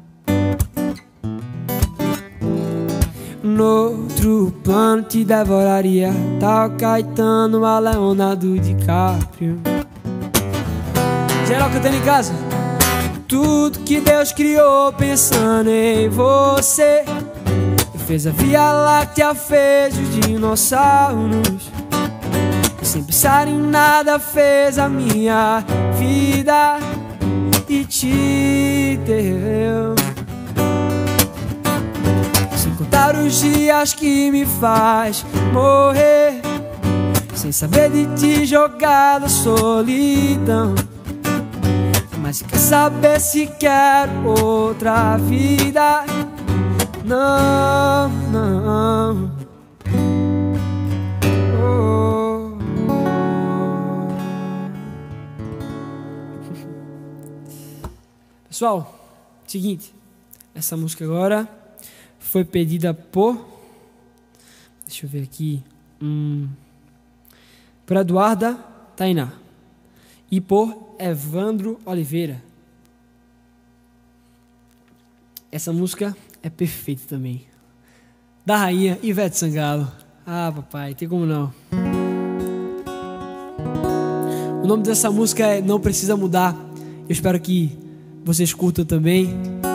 [SPEAKER 1] No outro plano te devoraria, tal Caetano, a Leonardo DiCaprio. Geral cantando em casa. Tudo que Deus criou pensando em você, fez a Via Láctea, fez os dinossauros. Sem pensar em nada fez a minha vida, e te deu. Sem contar os dias que me faz morrer, sem saber de ti jogada solidão. Mas quer saber se quer outra vida? Não, não. Oh, oh. Pessoal, seguinte, essa música agora foi pedida por, deixa eu ver aqui, hum, por Eduarda Tainá e por Evandro Oliveira. Essa música é perfeita também. Da rainha Ivete Sangalo. Ah, papai, tem como não. O nome dessa música é Não Precisa Mudar. Eu espero que vocês curtam também.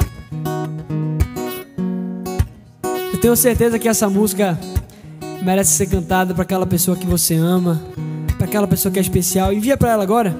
[SPEAKER 1] Eu tenho certeza que essa música merece ser cantada para aquela pessoa que você ama, para aquela pessoa que é especial. Envia para ela agora.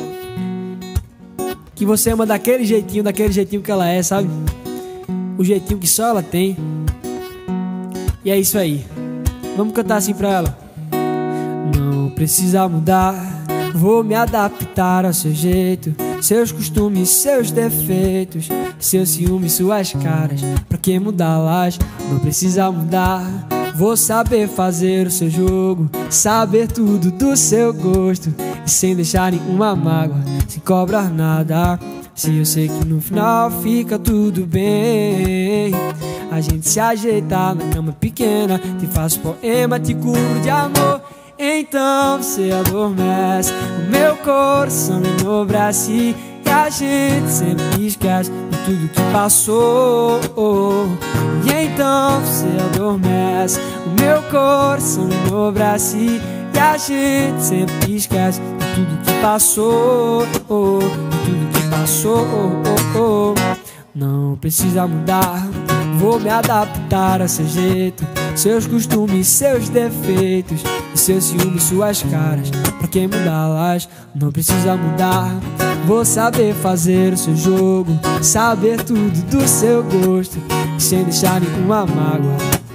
[SPEAKER 1] Que você ama daquele jeitinho, daquele jeitinho que ela é, sabe? O jeitinho que só ela tem. E é isso aí. Vamos cantar assim pra ela. Não precisa mudar, vou me adaptar ao seu jeito, seus costumes, seus defeitos, seus ciúmes, suas caras. Pra que mudá-las? Não precisa mudar, vou saber fazer o seu jogo, saber tudo do seu gosto, e sem deixar nenhuma mágoa, sem cobrar nada. Se eu sei que no final fica tudo bem, a gente se ajeitar na cama pequena, te faço poema, te cubro de amor. Então você adormece o meu coração e no braço, e a gente sempre esquece de tudo que passou. E então você adormece o meu coração e no braço, e a gente sempre esquece de tudo que passou, de tudo que passou. Não precisa mudar, vou me adaptar a seu jeito, seus costumes, seus defeitos, e seus ciúmes, suas caras. Pra que mudá-las? Não precisa mudar, vou saber fazer o seu jogo, saber tudo do seu gosto, e sem deixar nenhuma mágoa.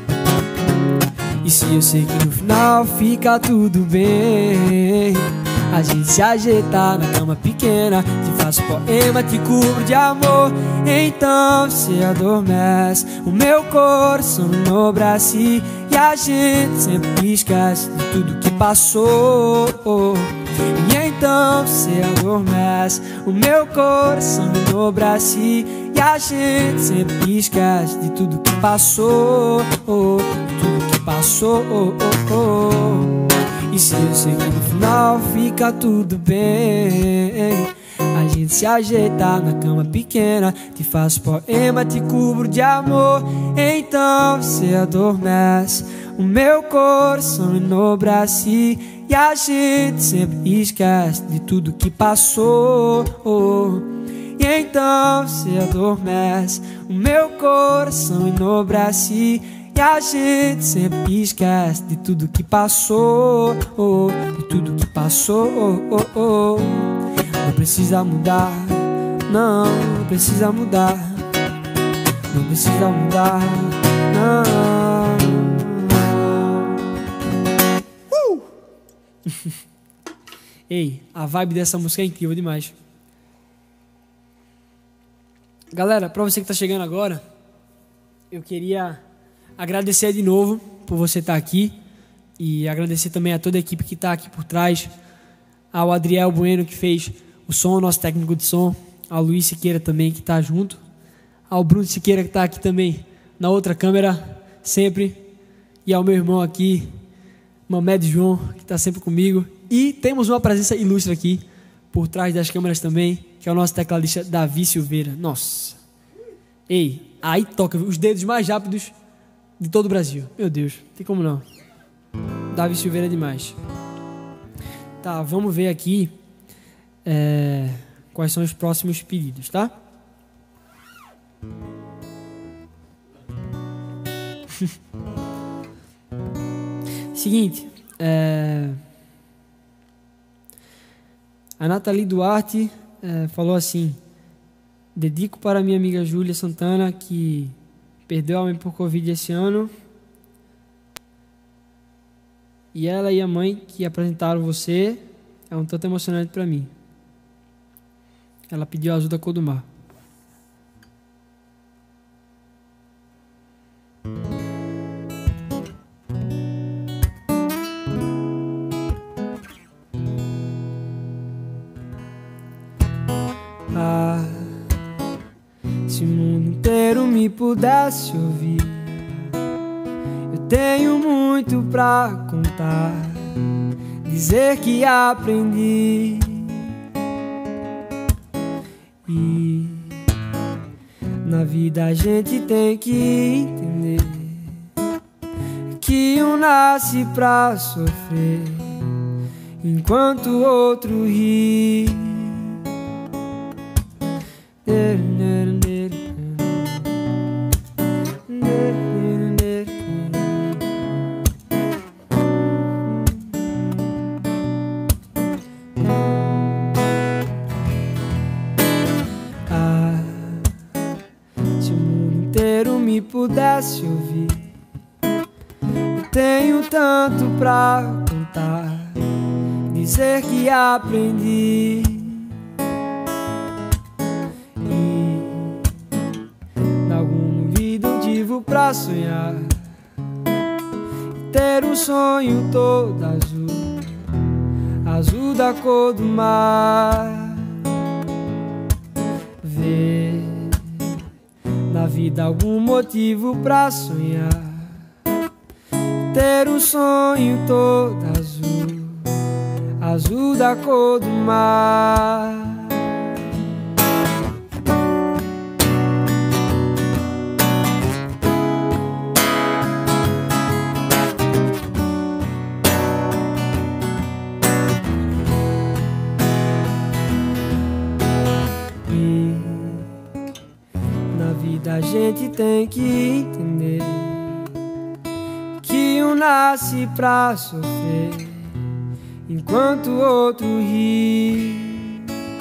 [SPEAKER 1] E se eu sei que no final fica tudo bem, a gente se ajeitar na cama pequena, te faço poema, te cubro de amor. Então você adormece o meu coração no braço, e a gente sempre esquece de tudo que passou. E então você adormece o meu coração no braço, e a gente sempre esquece de tudo que passou, de tudo que passou. E se eu sei que no final fica tudo bem, a gente se ajeitar na cama pequena, te faço poema, te cubro de amor. Então você adormece o meu coração no braço, e a gente sempre esquece de tudo que passou. E então você adormece o meu coração no braço, e a gente sempre esquece de tudo que passou, de tudo que passou. Não precisa mudar, não, não precisa mudar, não precisa mudar, não. Uh! Ei, a vibe dessa música é incrível demais. Galera, pra você que tá chegando agora, eu queria agradecer de novo por você estar aqui, e agradecer também a toda a equipe que está aqui por trás, ao Adriel Bueno, que fez o som, nosso técnico de som, ao Luiz Siqueira também, que está junto, ao Bruno Siqueira, que está aqui também na outra câmera sempre, e ao meu irmão aqui, Mamed João, que está sempre comigo. E temos uma presença ilustre aqui por trás das câmeras também, que é o nosso tecladista Davi Silveira. Nossa, ei, aí toca os dedos mais rápidos de todo o Brasil. Meu Deus, tem como não. Davi Silveira é demais. Tá, vamos ver aqui é, quais são os próximos pedidos, tá? Seguinte, é, a Nathalie Duarte é, falou assim: dedico para minha amiga Júlia Santana, que perdeu a mãe por Covid esse ano, e ela e a mãe que apresentaram você é um tanto emocionante para mim. Ela pediu a azul da cor do mar. Ah, Se o mundo inteiro me pudesse ouvir, eu tenho muito pra contar, dizer que aprendi. E na vida a gente tem que entender que um nasce pra sofrer enquanto o outro ri. Ah, se o mundo inteiro me pudesse ouvir, eu tenho tanto pra contar, dizer que aprendi. E dar algum ouvido vivo pra sonhar, ter um sonho todo azul, azul da cor do mar. Ver na vida algum motivo pra sonhar, ter um sonho todo azul, azul da cor do mar. E na vida a gente tem que entender que um nasce pra sofrer enquanto o outro ri.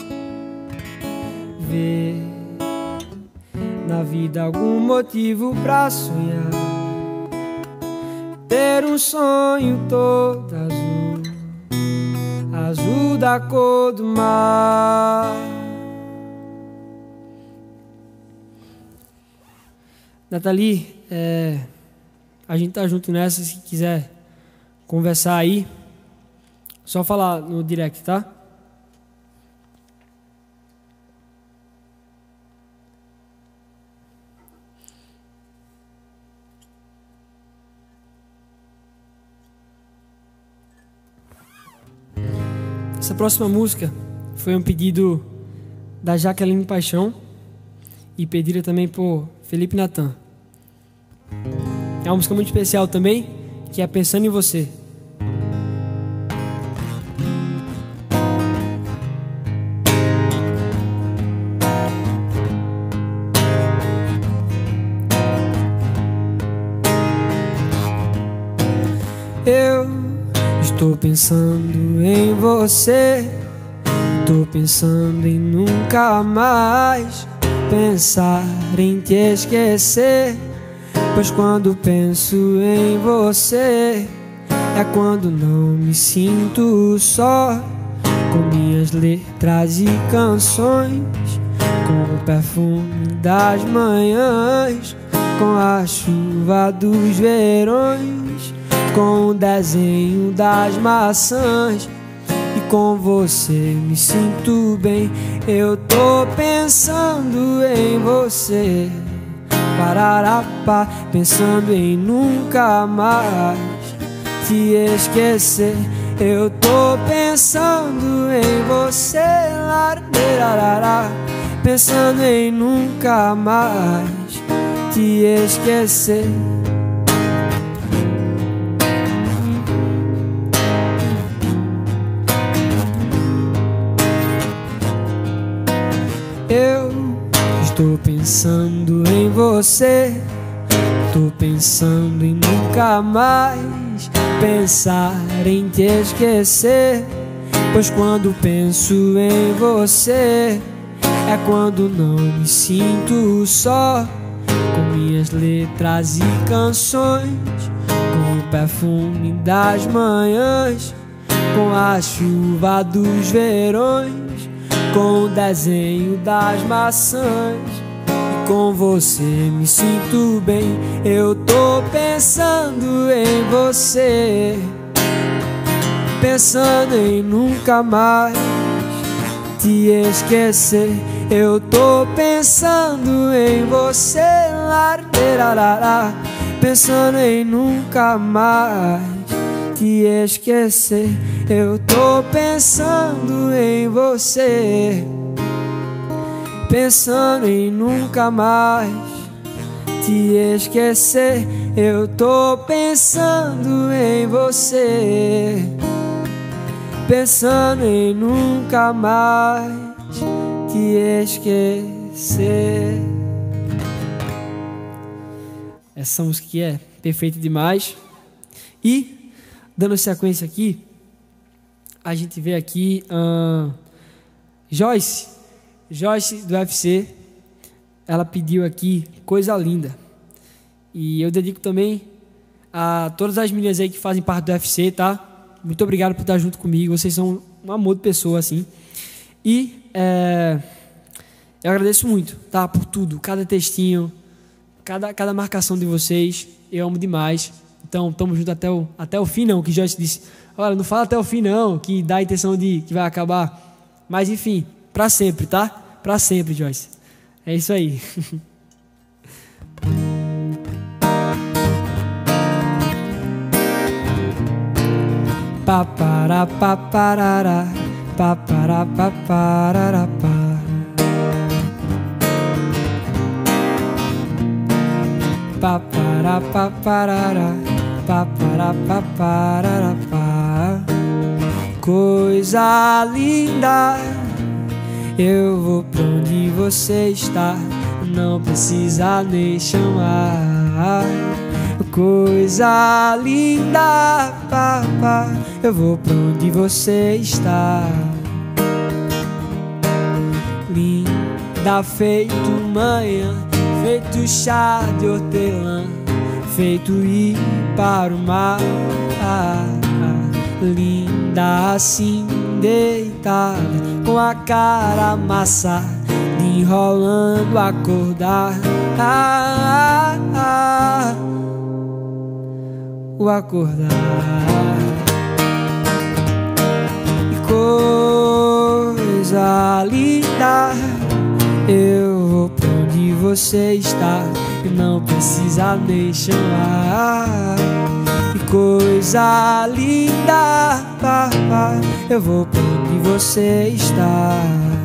[SPEAKER 1] Ver na vida algum motivo pra sonhar, ter um sonho todo azul, azul da cor do mar. Nathalie, é, a gente tá junto nessa. Se quiser conversar aí, só falar no direct, tá? Essa próxima música foi um pedido da Jaqueline Paixão e pedida também por Felipe Natan. É uma música muito especial também, que é Pensando em Você. Eu estou pensando em você, estou pensando em nunca mais pensar em te esquecer, pois quando penso em você é quando não me sinto só, com minhas letras e canções, com o perfume das manhãs, com a chuva dos verões, com o desenho das maçãs. E com você me sinto bem. Eu tô pensando em você, pararapá, pensando em nunca mais te esquecer. Eu tô pensando em você, lararará, pensando em nunca mais te esquecer. Eu estou pensando em você, tô pensando em nunca mais pensar em te esquecer, pois quando penso em você é quando não me sinto só, com minhas letras e canções, com o perfume das manhãs, com a chuva dos verões, com o desenho das maçãs. E com você me sinto bem. Eu tô pensando em você, pensando em nunca mais te esquecer. Eu tô pensando em você, larararara, pensando em nunca mais te esquecer. Eu tô pensando em você, pensando em nunca mais te esquecer. Eu tô pensando em você, pensando em nunca mais te esquecer. Essa música aqui é perfeita demais. E, dando sequência aqui, a gente vê aqui uh, Joyce, Joyce do U F C. Ela pediu aqui Coisa Linda. E eu dedico também a todas as meninas aí que fazem parte do U F C, tá? Muito obrigado por estar junto comigo. Vocês são um amor de pessoa, assim. E é, eu agradeço muito, tá? Por tudo, cada textinho, cada, cada marcação de vocês. Eu amo demais. Então, tamo junto até o, até o fim, não. Que Joyce disse, olha, não fala até o fim, não, que dá a intenção de que vai acabar. Mas, enfim, pra sempre, tá? Pra sempre, Joyce. É isso aí. Papará, paparará, papará, paparará, pá. Papará, paparará, papará, paparará, pá. Coisa linda, eu vou pra onde você está, não precisa nem chamar. Coisa linda, papá, eu vou pra onde você está. Linda feito manhã, feito chá de hortelã, feito ir para o mar. Ah, ah, linda assim deitada, com a cara amassada, enrolando acordar. Ah, ah, ah, o acordar. E coisa linda, eu vou pra onde você está e não precisa nem chamar. E coisa linda, papai, eu vou pra onde você está.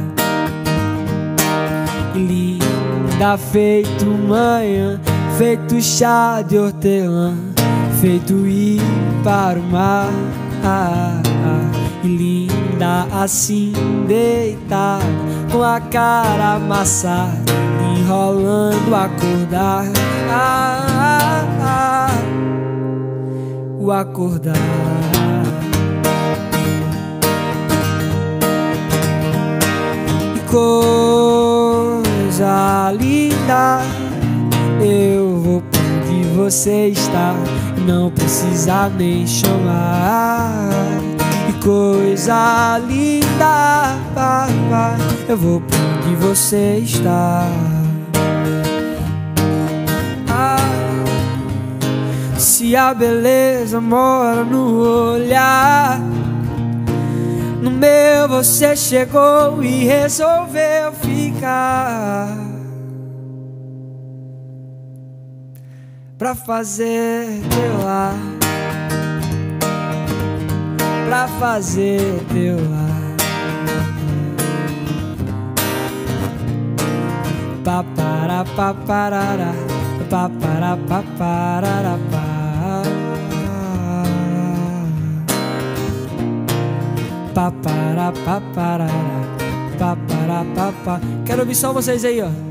[SPEAKER 1] E linda feito manhã, feito chá de hortelã, feito ir para o mar. Ah, ah, e linda assim deitada, com a cara amassada, enrolando acordar. Ah, ah, ah, o acordar. E coisa linda, eu vou pra onde você está, não precisa nem chamar. E coisa linda, papai, eu vou pra onde você está. Ah, se a beleza mora no olhar, no meu você chegou e resolveu ficar, pra fazer teu lar, pra fazer teu lar. Papará, paparará, papará, paparará, pá. Papará, paparará, papará, papá. Quero ouvir só vocês aí, ó.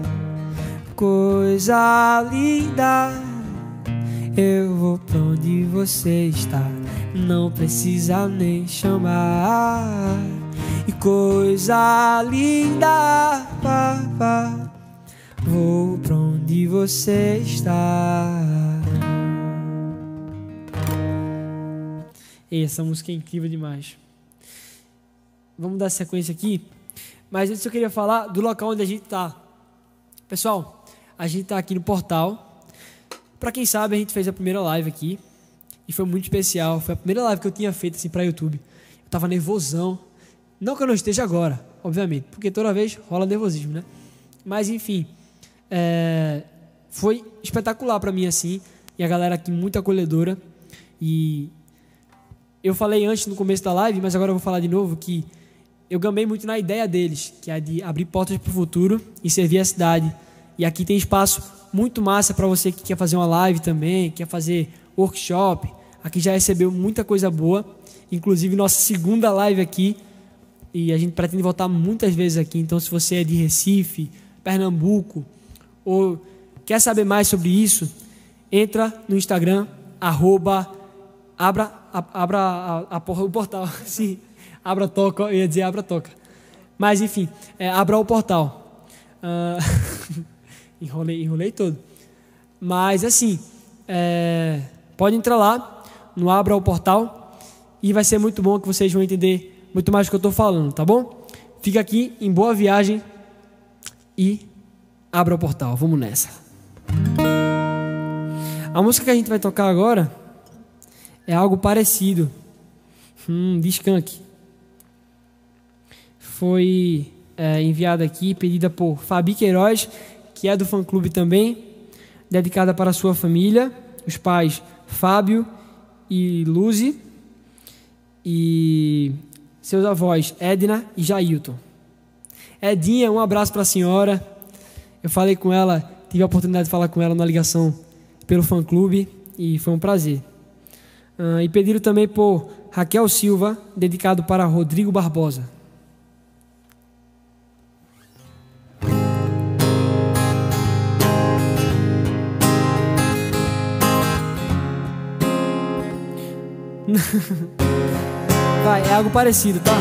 [SPEAKER 1] Coisa linda, eu vou pra onde você está, não precisa nem chamar. E coisa linda, papá, vou pra onde você está. E essa música é incrível demais. Vamos dar sequência aqui. Mas antes eu queria falar do local onde a gente tá. Pessoal, a gente tá aqui no Portal. Pra quem sabe, a gente fez a primeira live aqui e foi muito especial. Foi a primeira live que eu tinha feito assim pra YouTube. Eu tava nervosão, Não que eu não esteja agora, obviamente, porque toda vez rola nervosismo, né? Mas enfim, é, foi espetacular pra mim assim, e a galera aqui muito acolhedora. E eu falei antes no começo da live, mas agora eu vou falar de novo, que eu gamei muito na ideia deles, que é de abrir portas pro futuro e servir a cidade. E aqui tem espaço muito massa para você que quer fazer uma live também, quer fazer workshop. Aqui já recebeu muita coisa boa, inclusive nossa segunda live aqui, e a gente pretende voltar muitas vezes aqui. Então, se você é de Recife, Pernambuco, ou quer saber mais sobre isso, entra no Instagram, arroba, abra, abra a, a, a, o portal, sim, abra toca, eu ia dizer abra toca, mas enfim, é, abra o portal. Uh, enrolei, enrolei todo, mas assim, é, pode entrar lá no Abra o Portal e vai ser muito bom, que vocês vão entender muito mais do que eu estou falando, tá bom? Fica aqui em boa viagem e abra o portal, vamos nessa. A música que a gente vai tocar agora é algo parecido, hum, de Skank. Foi é, enviada aqui, pedida por Fabi Queiroz, que é do fã-clube também, dedicada para a sua família, os pais Fábio e Luzi, e seus avós Edna e Jailton. Edinha, um abraço para a senhora. Eu falei com ela, tive a oportunidade de falar com ela na ligação pelo fã-clube e foi um prazer. Uh, e pediram também por Raquel Silva, dedicado para Rodrigo Barbosa. Vai, é algo parecido, tá?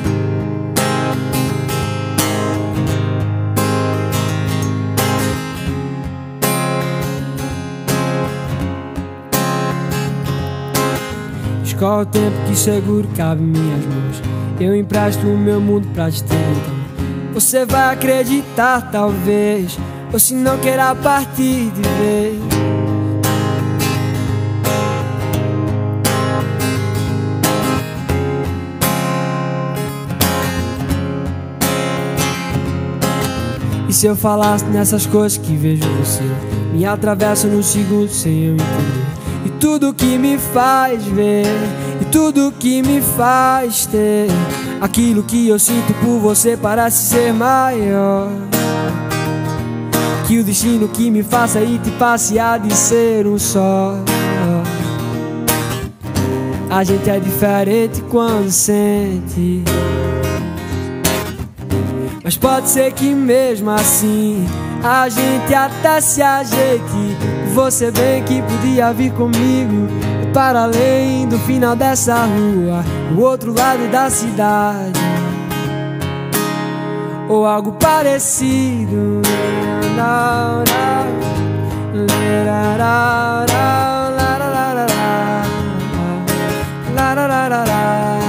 [SPEAKER 1] Escolhe o tempo que seguro cabe em minhas mãos. Eu empresto o meu mundo pra te ter, então você vai acreditar, talvez, ou se não queira partir de vez. E se eu falasse nessas coisas que vejo você, me atravessa num segundo sem eu entender. E tudo que me faz ver, e tudo que me faz ter aquilo que eu sinto por você parece ser maior que o destino que me faça e te passe a de ser um só. A gente é diferente quando sente, mas pode ser que mesmo assim a gente até se ajeite. Você bem que podia vir comigo para além do final dessa rua, o outro lado da cidade, ou algo parecido. Não, não. Lerará, larará, larará.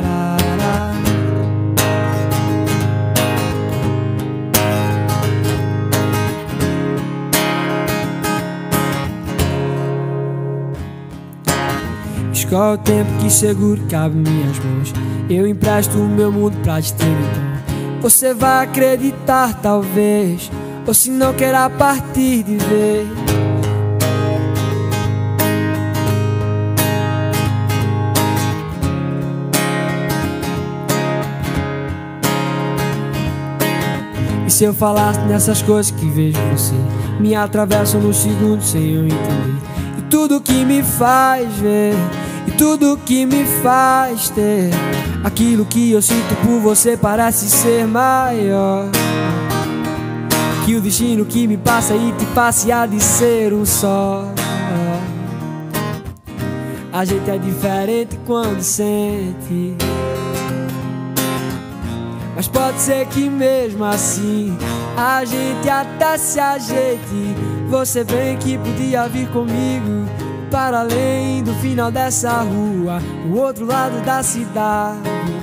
[SPEAKER 1] Escolhe o tempo que seguro cabe em minhas mãos. Eu empresto o meu mundo pra te ter, então você vai acreditar, talvez, ou se não queira partir de vez. E se eu falasse nessas coisas que vejo você, me atravessam no segundo sem eu entender. E tudo que me faz ver, e tudo que me faz ter aquilo que eu sinto por você parece ser maior que o destino que me passa e te passe a de ser um só. A gente é diferente quando sente, mas pode ser que mesmo assim a gente até se ajeite. Você bem que podia vir comigo para além do final dessa rua, o outro lado da cidade,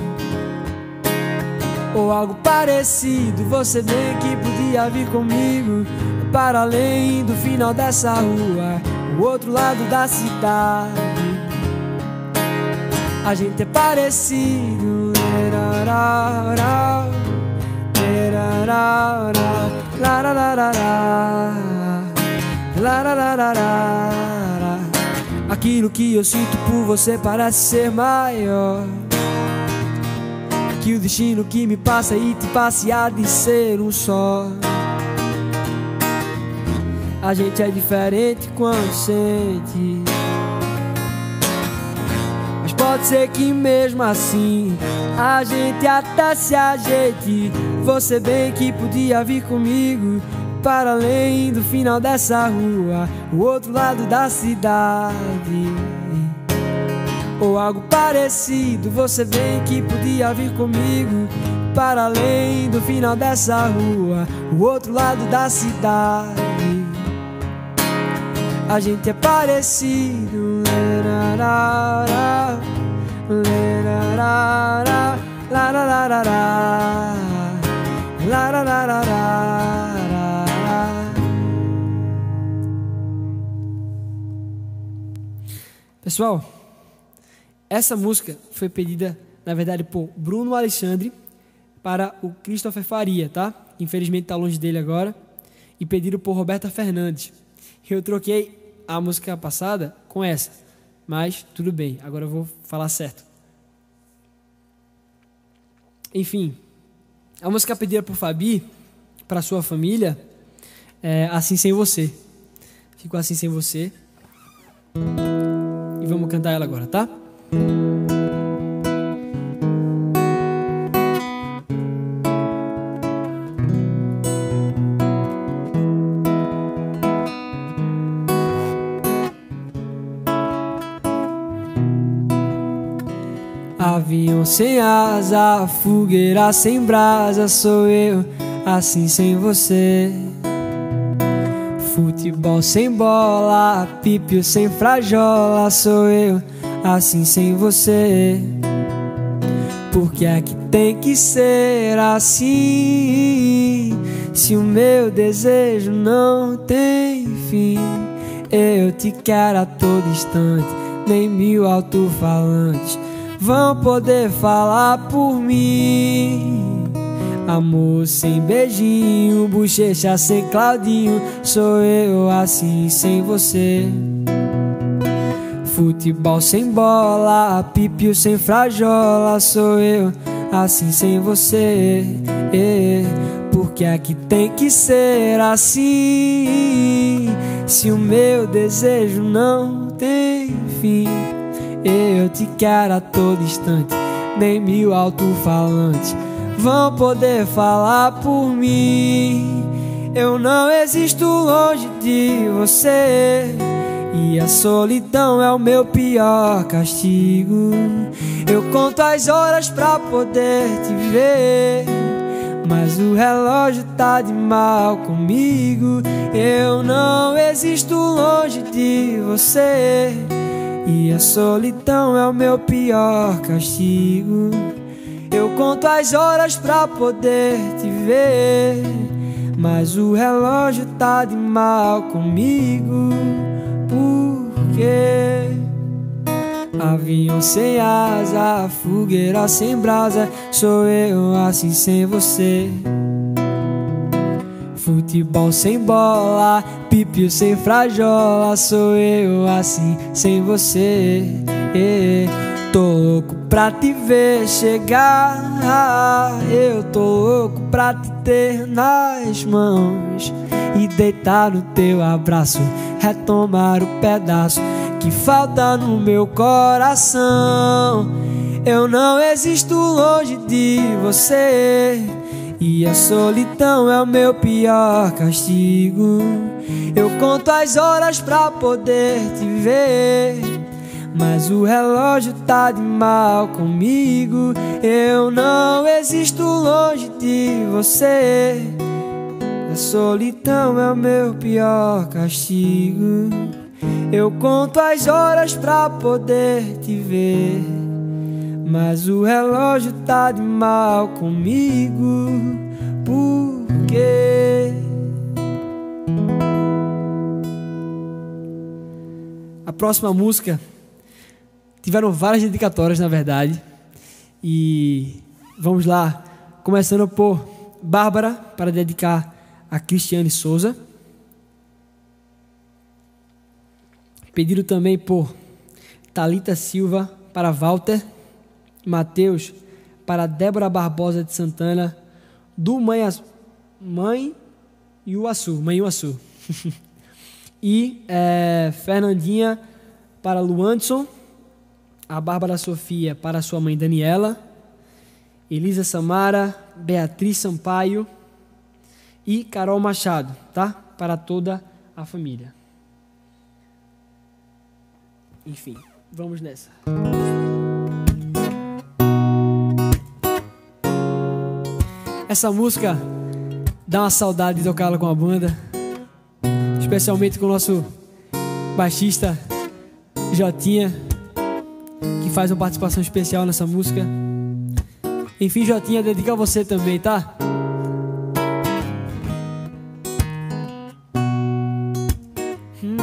[SPEAKER 1] ou algo parecido. Você bem que podia vir comigo para além do final dessa rua, o outro lado da cidade. A gente é parecido. Aquilo que eu sinto por você parece ser maior que o destino que me passa e te passa e há de ser um só. A gente é diferente quando sente, mas pode ser que mesmo assim a gente até se ajeite. Você bem que podia vir comigo para além do final dessa rua, o outro lado da cidade, ou algo parecido. Você bem que podia vir comigo para além do final dessa rua, o outro lado da cidade. A gente é parecido. Lerarara, lerarara, lararara, lararara. Pessoal, essa música foi pedida, na verdade, por Bruno Alexandre para o Christopher Faria, tá? Infelizmente tá longe dele agora. E pedido por Roberta Fernandes. Eu troquei a música passada com essa, mas tudo bem, agora eu vou falar certo. Enfim, a música pedida por Fabi para sua família é Assim Sem Você. Ficou Assim Sem Você. E vamos cantar ela agora, tá? Avião sem asa, fogueira sem brasa, sou eu assim sem você. Futebol sem bola, pípio sem frajola, sou eu assim sem você. Por que é que tem que ser assim? Se o meu desejo não tem fim, eu te quero a todo instante, nem mil alto-falantes vão poder falar por mim. Amor sem beijinho, bochecha sem Claudinho, sou eu assim sem você. Futebol sem bola, pípio sem frajola, sou eu assim sem você. Por que é que tem que ser assim? Se o meu desejo não tem fim, eu te quero a todo instante, nem mil alto-falantes vão poder falar por mim. Eu não existo longe de você, e a solidão é o meu pior castigo. Eu conto as horas pra poder te ver, mas o relógio tá de mal comigo. Eu não existo longe de você, e a solidão é o meu pior castigo. Eu conto as horas pra poder te ver, mas o relógio tá de mal comigo. Por quê? Avião sem asa, fogueira sem brasa, sou eu assim sem você. Futebol sem bola, pípio sem frajola, sou eu assim sem você. Tô louco pra te ver chegar, eu tô louco pra te ter nas mãos e deitar no teu abraço, retomar o pedaço que falta no meu coração. Eu não existo longe de você, e a solidão é o meu pior castigo. Eu conto as horas pra poder te ver, mas o relógio tá de mal comigo. Eu não existo longe de você, a solidão é o meu pior castigo. Eu conto as horas pra poder te ver, mas o relógio tá de mal comigo. Por quê? A próxima música, tiveram várias dedicatórias na verdade, E vamos lá, começando por Bárbara, para dedicar a Cristiane Souza. Pedido também por Thalita Silva, para Walter. Mateus, para Débora Barbosa de Santana, do Mãe, Mãe Iuaçu, Mãe Iuaçu. E é, Fernandinha, para Luanderson. A Bárbara Sofia, para sua mãe Daniela. Elisa Samara, Beatriz Sampaio e Carol Machado, tá? Para toda a família. Enfim, vamos nessa. Essa música dá uma saudade de tocá-la com a banda, especialmente com o nosso baixista Jotinha, que faz uma participação especial nessa música. Enfim, Jotinha, dedica a você também, tá? Hum.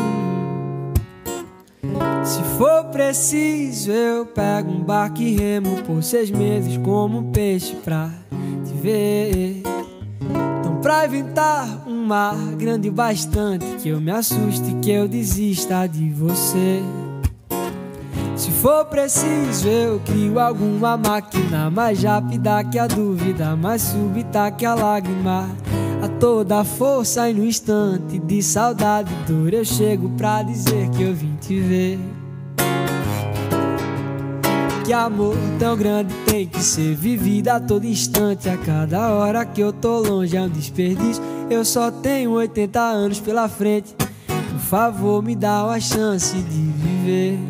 [SPEAKER 1] Se for preciso, eu pego um barco e remo por seis meses como um peixe pra te ver. Então pra inventar um mar grande bastante, que eu me assuste, que eu desista de você. Se for preciso, eu crio alguma máquina mais rápida que a dúvida, mais súbita que a lágrima. A toda força e no instante de saudade e dor eu chego pra dizer que eu vim te ver. Que amor tão grande tem que ser vivido a todo instante. A cada hora que eu tô longe é um desperdício. Eu só tenho oitenta anos pela frente. Por favor, me dá uma chance de viver.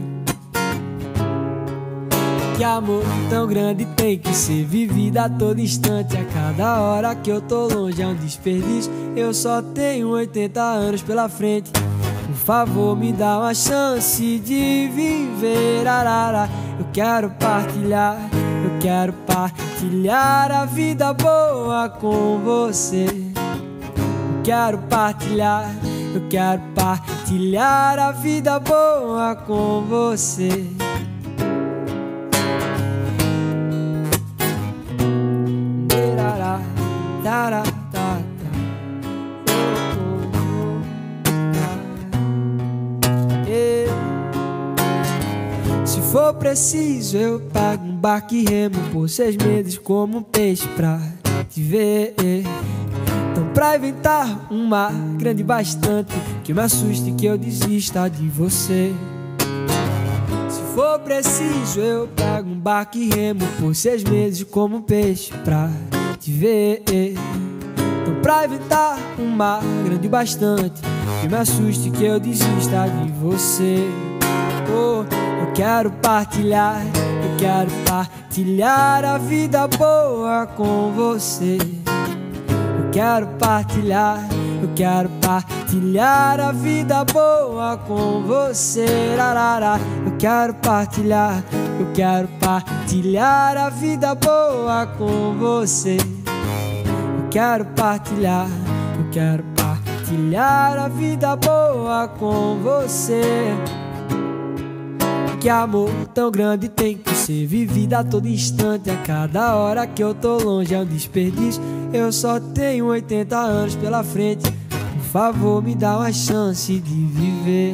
[SPEAKER 1] Que amor tão grande tem que ser vivido a todo instante. A cada hora que eu tô longe é um desperdício. Eu só tenho oitenta anos pela frente. Por favor, me dá uma chance de viver. Arara. Eu quero partilhar, eu quero partilhar a vida boa com você. Eu quero partilhar, eu quero partilhar a vida boa com você. Se for preciso, eu pago um barco e remo por seis meses como um peixe pra te ver. Então pra inventar um mar grande bastante, que me assuste, que eu desista de você. Se for preciso, eu pago um barco e remo por seis meses como um peixe pra te ver. Então pra inventar um mar grande bastante, que me assuste, que eu desista de você. Oh, eu quero partilhar, eu quero partilhar a vida boa com você. Eu quero partilhar, eu quero partilhar a vida boa com você. Arara. Eu quero partilhar, eu quero partilhar a vida boa com você. Eu quero partilhar, eu quero partilhar a vida boa com você. Que amor tão grande tem que ser vivido a todo instante. A cada hora que eu tô longe é um desperdício. Eu só tenho oitenta anos pela frente. Por favor, me dá uma chance de viver.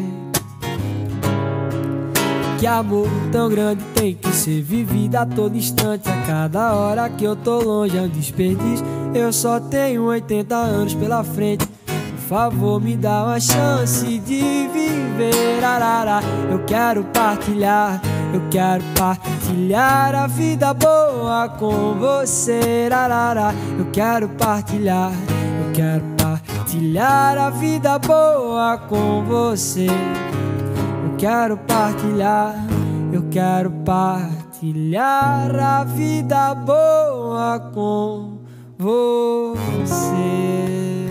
[SPEAKER 1] Que amor tão grande tem que ser vivido a todo instante. A cada hora que eu tô longe é um desperdício. Eu só tenho oitenta anos pela frente. Por favor, me dá uma chance de viver. Arara. Eu quero partilhar, eu quero partilhar a vida boa com você. Arara. Eu quero partilhar, eu quero partilhar a vida boa com você. Eu quero partilhar, eu quero partilhar a vida boa com você.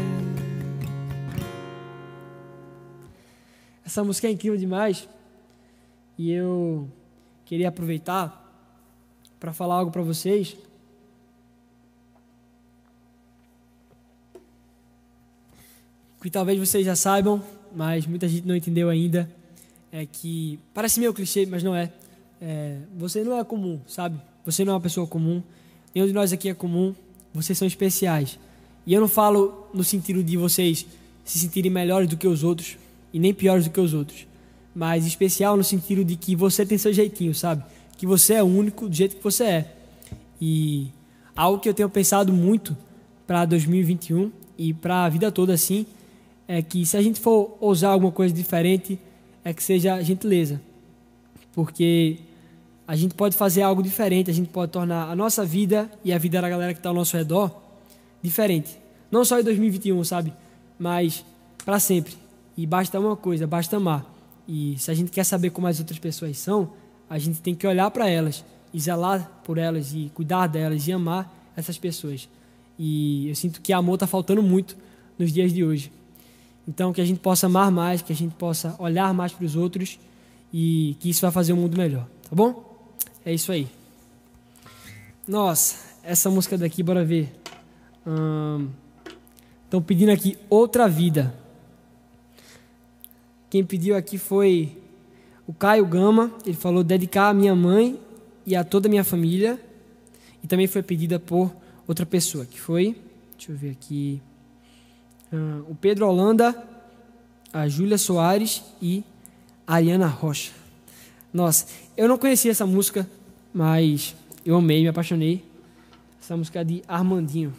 [SPEAKER 1] Essa música é incrível demais e eu queria aproveitar para falar algo para vocês. Que talvez vocês já saibam, mas muita gente não entendeu ainda. É que parece meio clichê, mas não é. é. Você não é comum, sabe? Você não é uma pessoa comum. Nenhum de nós aqui é comum. Vocês são especiais. E eu não falo no sentido de vocês se sentirem melhores do que os outros e nem piores do que os outros, mas especial no sentido de que você tem seu jeitinho, sabe? Que você é único do jeito que você é. E algo que eu tenho pensado muito para dois mil e vinte e um e para a vida toda assim, é que se a gente for ousar alguma coisa diferente, é que seja gentileza. Porque a gente pode fazer algo diferente, a gente pode tornar a nossa vida e a vida da galera que está ao nosso redor diferente. Não só em dois mil e vinte e um, sabe? Mas para sempre. E basta uma coisa, basta amar. E se a gente quer saber como as outras pessoas são, a gente tem que olhar para elas e zelar por elas e cuidar delas e amar essas pessoas. E eu sinto que amor está faltando muito nos dias de hoje. Então que a gente possa amar mais, que a gente possa olhar mais para os outros e que isso vai fazer o mundo melhor, tá bom? É isso aí. Nossa, essa música daqui, bora ver. Estão hum, pedindo aqui Outra Vida. Quem pediu aqui foi o Caio Gama. Ele falou dedicar à minha mãe e a toda a minha família. E também foi pedida por outra pessoa, que foi, deixa eu ver aqui, uh, o Pedro Holanda, a Júlia Soares e a Ariana Rocha. Nossa, eu não conhecia essa música, mas eu amei, me apaixonei. Essa música é de Armandinho.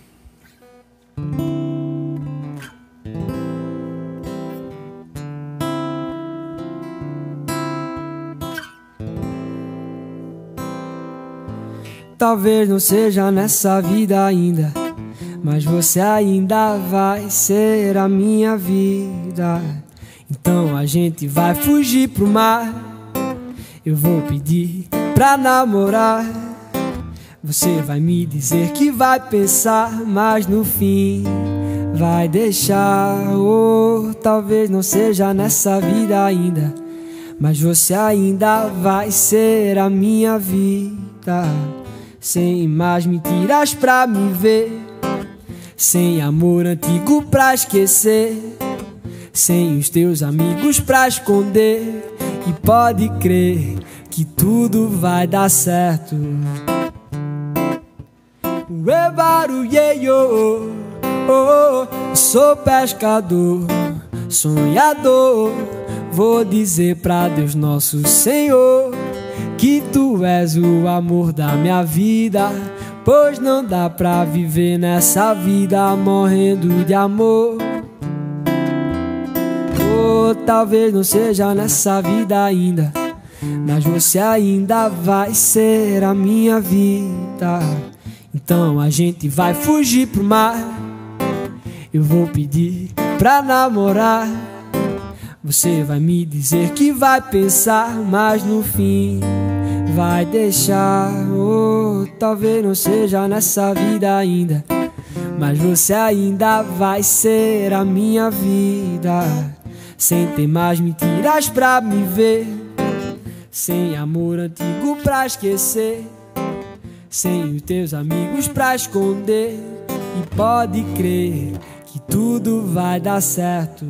[SPEAKER 1] Talvez não seja nessa vida ainda, mas você ainda vai ser a minha vida. Então a gente vai fugir pro mar. Eu vou pedir pra namorar. Você vai me dizer que vai pensar, mas no fim vai deixar. Ou talvez não seja nessa vida ainda, mas você ainda vai ser a minha vida. Sem mais mentiras pra me ver, sem amor antigo pra esquecer, sem os teus amigos pra esconder. E pode crer que tudo vai dar certo. Uebaruieio, oh, sou pescador, sonhador. Vou dizer pra Deus nosso Senhor que tu és o amor da minha vida, pois não dá pra viver nessa vida morrendo de amor. Ou talvez não seja nessa vida ainda, mas você ainda vai ser a minha vida. Então a gente vai fugir pro mar. Eu vou pedir pra namorar. Você vai me dizer que vai pensar, mas no fim vai deixar. Ou talvez não seja nessa vida ainda, mas você ainda vai ser a minha vida. Sem ter mais mentiras pra me ver, sem amor antigo pra esquecer, sem os teus amigos pra esconder. E pode crer que tudo vai dar certo.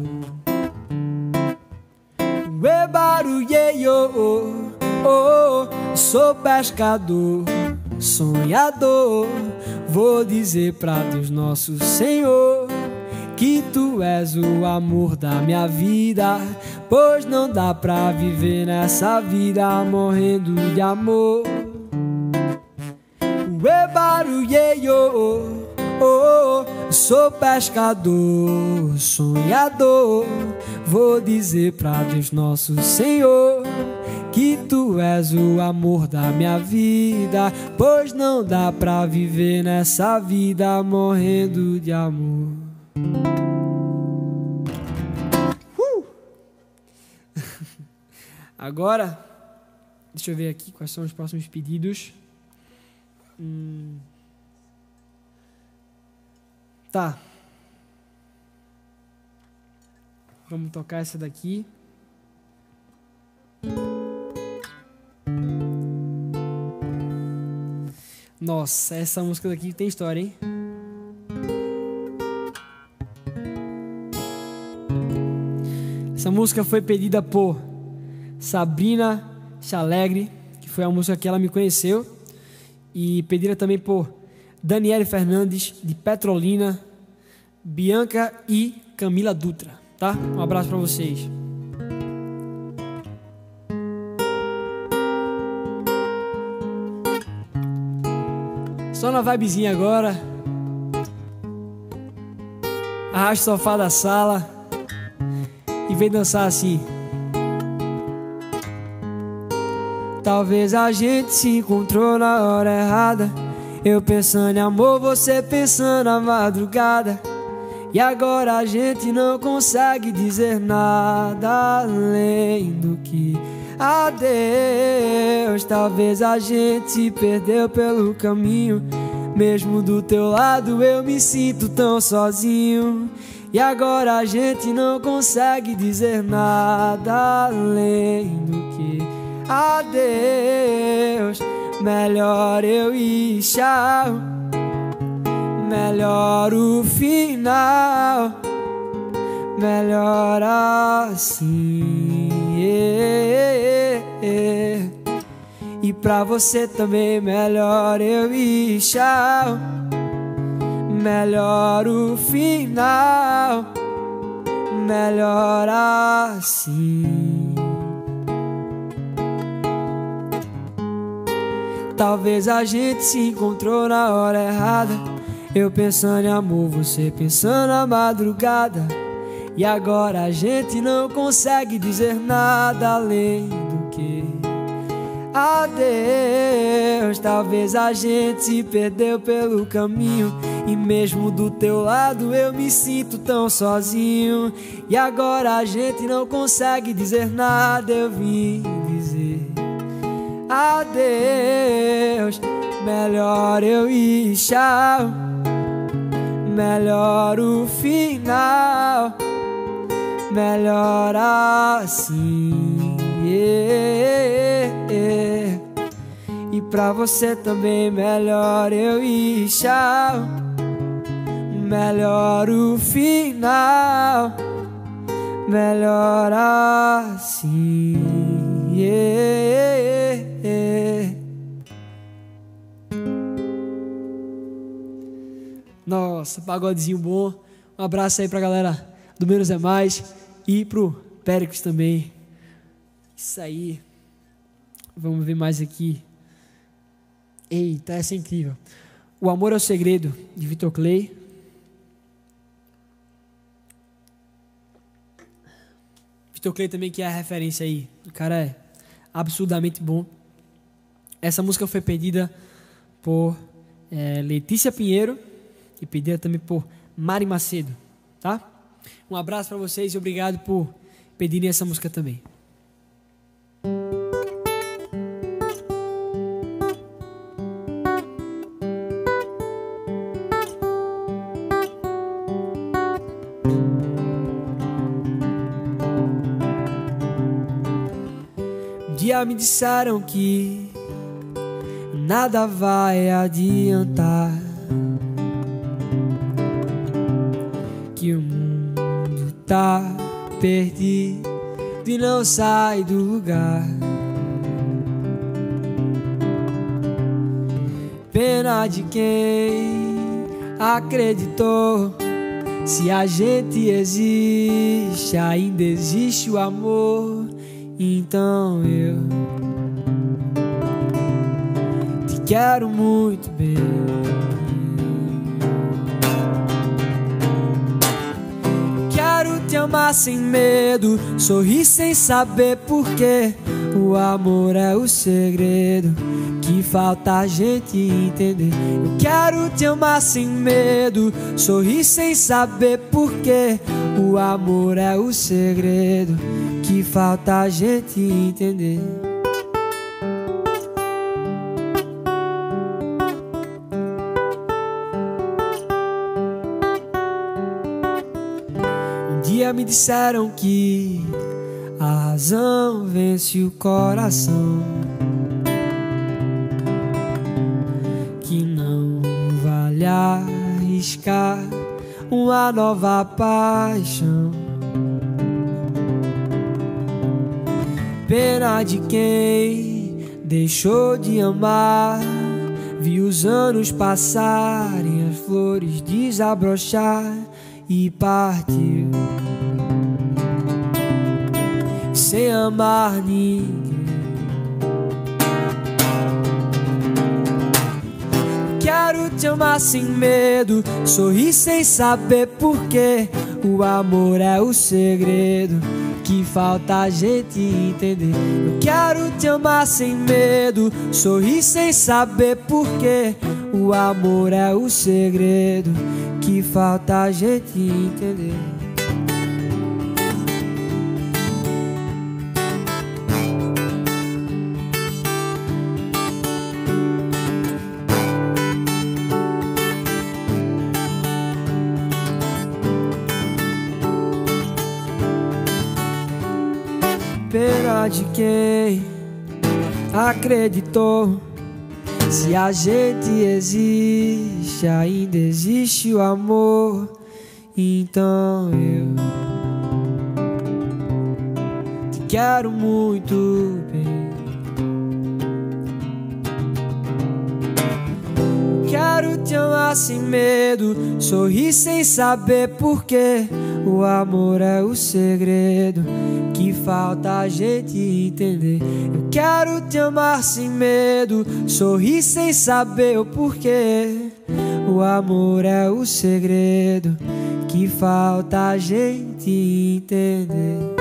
[SPEAKER 1] Uebaruieio, oh, oh, sou pescador, sonhador. Vou dizer pra Deus nosso Senhor que tu és o amor da minha vida, pois não dá pra viver nessa vida morrendo de amor. Uebaruieio, oh, oh, sou pescador, sonhador. Vou dizer pra Deus nosso Senhor que tu és o amor da minha vida, pois não dá pra viver nessa vida morrendo de amor. Uh! Agora, deixa eu ver aqui quais são os próximos pedidos. Hum. Tá. Vamos tocar essa daqui. Nossa, essa música daqui tem história, hein? Essa música foi pedida por Sabrina Chalegre, que foi a música que ela me conheceu. E pedida também por Daniele Fernandes, de Petrolina, Bianca e Camila Dutra, tá? Um abraço pra vocês. Só na vibezinha agora. Arrasta o sofá da sala e vem dançar assim. Talvez a gente se encontrou na hora errada. Eu pensando em amor, você pensando na madrugada. E agora a gente não consegue dizer nada além do que adeus. Talvez a gente se perdeu pelo caminho. Mesmo do teu lado eu me sinto tão sozinho. E agora a gente não consegue dizer nada além do que adeus. Melhor eu ir, tchau. Melhor o final. Melhor assim, yeah, yeah. E pra você também melhor eu ir, tchau. Melhor o final. Melhor assim. Talvez a gente se encontrou na hora errada. Eu pensando em amor, você pensando na madrugada. E agora a gente não consegue dizer nada além do que adeus. Talvez a gente se perdeu pelo caminho. E mesmo do teu lado eu me sinto tão sozinho. E agora a gente não consegue dizer nada. Eu vim dizer adeus. Melhor eu ir, tchau. Melhor o final. Melhor assim, yeah, yeah. E pra você também melhor eu ir, tchau. Melhor o final. Melhor assim, yeah, yeah. Nossa, pagodezinho bom. Um abraço aí pra galera do Menos é Mais e pro Péricles também. Isso aí. Vamos ver mais aqui. Eita, essa é incrível. O Amor é o Segredo, de Vitor Clay. Vitor Clay também, que é a referência aí. O cara é absurdamente bom. Essa música foi pedida por é, Letícia Pinheiro e pedida também por Mari Macedo, tá? Um abraço para vocês e obrigado por pedirem essa música também. Um dia me disseram que nada vai adiantar, que o mundo tá perdido e não sai do lugar. Pena de quem acreditou. Se a gente existe, ainda existe o amor. Então eu te quero muito bem. Quero te amar sem medo, sorrir sem saber porquê. O amor é o segredo que falta a gente entender. Eu quero te amar sem medo, sorrir sem saber porquê. O amor é o segredo que falta a gente entender. Um dia me disseram que a razão vence o coração, que não vale arriscar uma nova paixão. Pena de quem deixou de amar, Vi os anos passarem, as flores desabrochar e partiu sem amar ninguém. Quero te amar sem medo, sorrir sem saber porquê. O amor é o segredo que falta a gente entender. Eu quero te amar sem medo, sorrir sem saber porquê. O amor é o segredo que falta a gente entender. Pena de quem acreditou. Se a gente existe, ainda existe o amor. Então eu te quero muito bem. Quero te amar sem medo, sorrir sem saber porquê. O amor é o segredo que falta a gente entender. Eu quero te amar sem medo, sorrir sem saber o porquê. O amor é o segredo que falta a gente entender.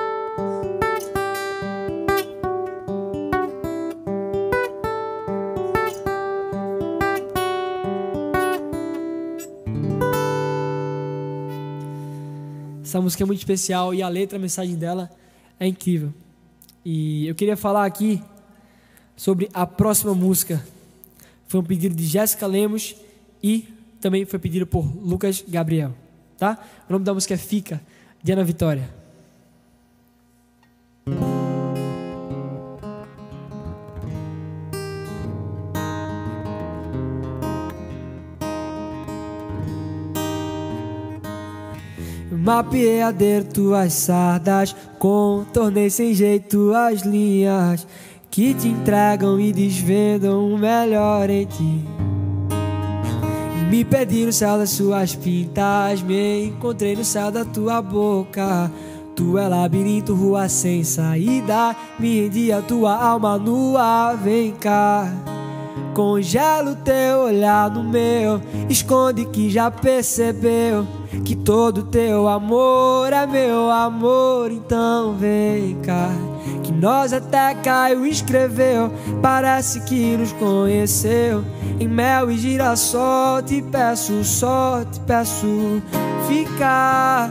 [SPEAKER 1] Essa música é muito especial e a letra, a mensagem dela é incrível. E eu queria falar aqui sobre a próxima música. Foi um pedido de Jéssica Lemos e também foi pedido por Lucas Gabriel, tá? O nome da música é Fica, de Ana Vitória. Mapeei a dedo tuas sardas, contornei sem jeito as linhas que te entregam e desvendam o melhor em ti. Me perdi no céu das suas pintas, me encontrei no céu da tua boca. Tu é labirinto, rua sem saída, me rendi a tua alma nua, vem cá. Congela o teu olhar no meu, esconde que já percebeu que todo teu amor é meu amor. Então vem cá, que nós até Caio escreveu, parece que nos conheceu. Em mel e girassol te peço, só te peço ficar.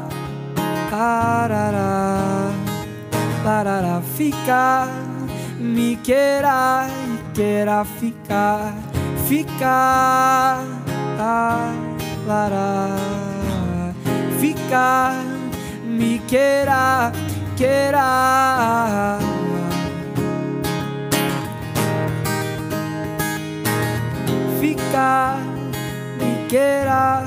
[SPEAKER 1] Arará, larará, ficar. Me queira e queira ficar. Ficar, ah, lará, ficar. Me queira, queira. Ficar, me queira.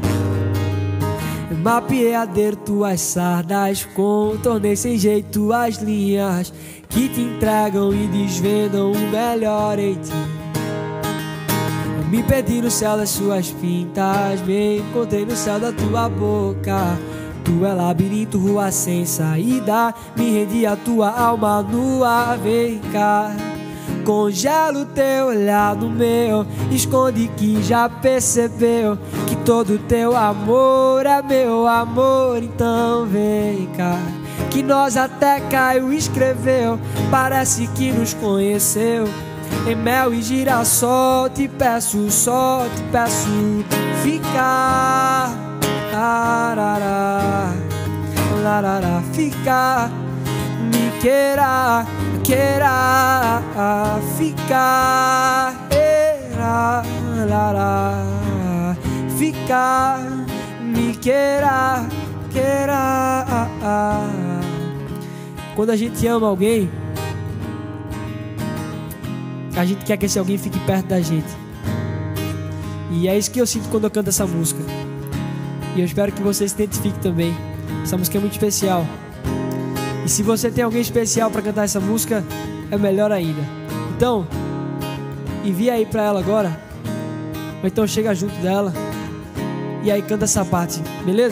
[SPEAKER 1] Mapeei a dedo tuas sardas, contornei sem jeito as linhas que te entregam e desvendam o melhor em ti. Eu me perdi no céu das suas pintas, me encontrei no céu da tua boca. Tu é labirinto, rua sem saída, me rendi a tua alma nua, vem cá. Congela o teu olhar no meu, esconde que já percebeu que todo teu amor é meu amor. Então vem cá, que nós até Caio escreveu, parece que nos conheceu. Em mel e girassol te peço, só te peço ficar. Arará, larará, ficar. Me queira, queira ficar. Era, lará, ficar. Me queira, queira. Quando a gente ama alguém, a gente quer que esse alguém fique perto da gente. E é isso que eu sinto quando eu canto essa música. E eu espero que você se identifique também. Essa música é muito especial. E se você tem alguém especial para cantar essa música, é melhor ainda. Então, envia aí pra ela agora. Ou então chega junto dela e aí canta essa parte, beleza?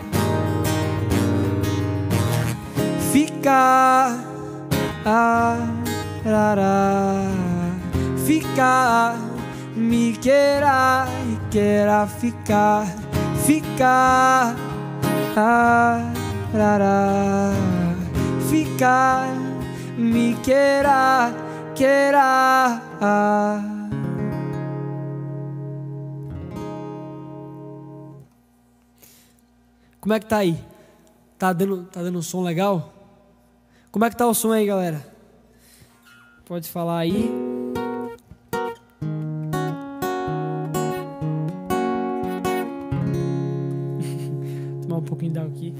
[SPEAKER 1] Fica, ah, rará, fica, me queira e queira ficar, fica, ah, rará, fica, me queira, queira. Ah. Como é que tá aí? Tá dando, tá dando um som legal? Como é que tá o som aí, galera? Pode falar aí. Tomar um pouquinho d'água aqui.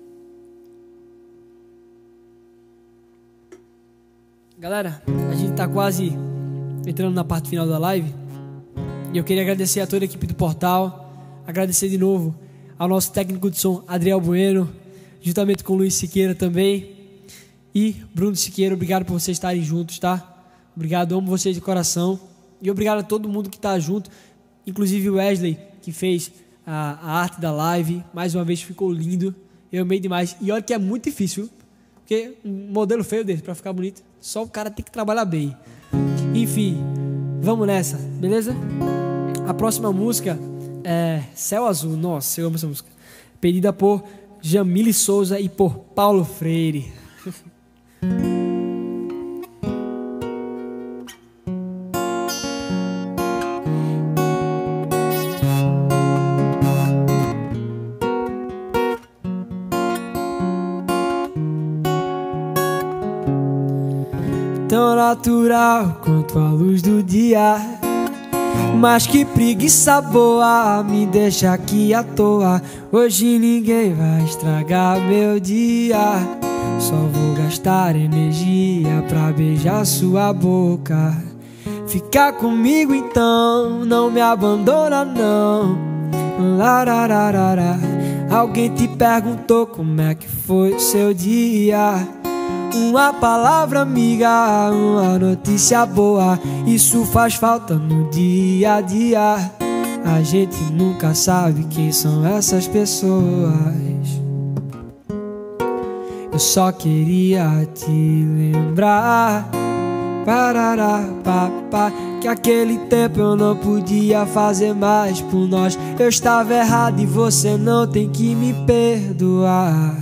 [SPEAKER 1] Galera, a gente tá quase entrando na parte final da live. E eu queria agradecer a toda a equipe do Portal. Agradecer de novo ao nosso técnico de som, Adriel Bueno, juntamente com o Luiz Siqueira também. E Bruno Siqueira, obrigado por vocês estarem juntos, tá? Obrigado, amo vocês de coração. E obrigado a todo mundo que tá junto, inclusive o Wesley, que fez a, a arte da live. Mais uma vez ficou lindo, eu amei demais. E olha que é muito difícil, porque um modelo feio desse, pra ficar bonito, só o cara tem que trabalhar bem. Enfim, vamos nessa, beleza? A próxima música é Céu Azul. Nossa, eu amo essa música. Pedida por Jamile Souza e por Paulo Freire. Tão natural quanto a luz do dia, mas que preguiça boa, me deixa aqui à toa. Hoje ninguém vai estragar meu dia, só vou gastar energia pra beijar sua boca. Fica comigo então, não me abandona não. Larararara. Alguém te perguntou como é que foi seu dia? Uma palavra amiga, uma notícia boa, isso faz falta no dia a dia. A gente nunca sabe quem são essas pessoas. Eu só queria te lembrar, parará, papá, que aquele tempo eu não podia fazer mais por nós. Eu estava errado e você não tem que me perdoar,